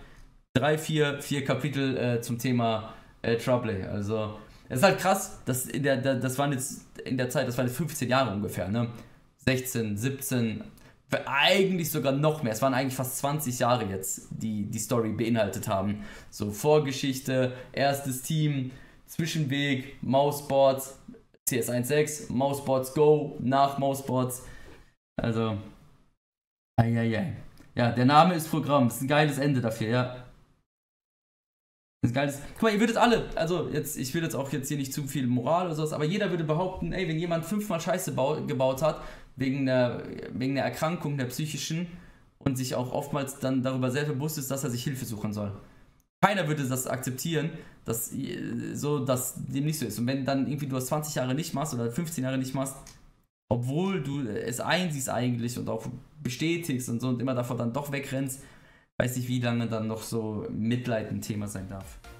4 Kapitel zum Thema Trouble. Also, es ist halt krass, das waren jetzt in der Zeit, das waren jetzt 15 Jahre ungefähr, ne? 16, 17, eigentlich sogar noch mehr. Es waren eigentlich fast 20 Jahre jetzt, die Story beinhaltet haben. So Vorgeschichte, erstes Team, Zwischenweg, Mouseboards, CS 1.6, Mouseboards Go, nach Mouseboards. Also, eieiei. Ja, der Name ist Programm. Das ist ein geiles Ende dafür, ja. Das ist ein geiles. Guck mal, ihr würdet alle, also jetzt, ich will jetzt auch jetzt hier nicht zu viel Moral oder sowas, aber jeder würde behaupten, ey, wenn jemand 5-mal Scheiße gebaut hat, wegen einer Erkrankung, der psychischen, und sich auch oftmals dann darüber sehr bewusst ist, dass er sich Hilfe suchen soll. Keiner würde das akzeptieren, dass dem nicht so ist. Und wenn dann irgendwie du das 20 Jahre nicht machst oder 15 Jahre nicht machst, obwohl du es einsiehst eigentlich und auch bestätigst und so und immer davor dann doch wegrennst, weiß nicht, wie lange dann noch so Mitleid ein Thema sein darf.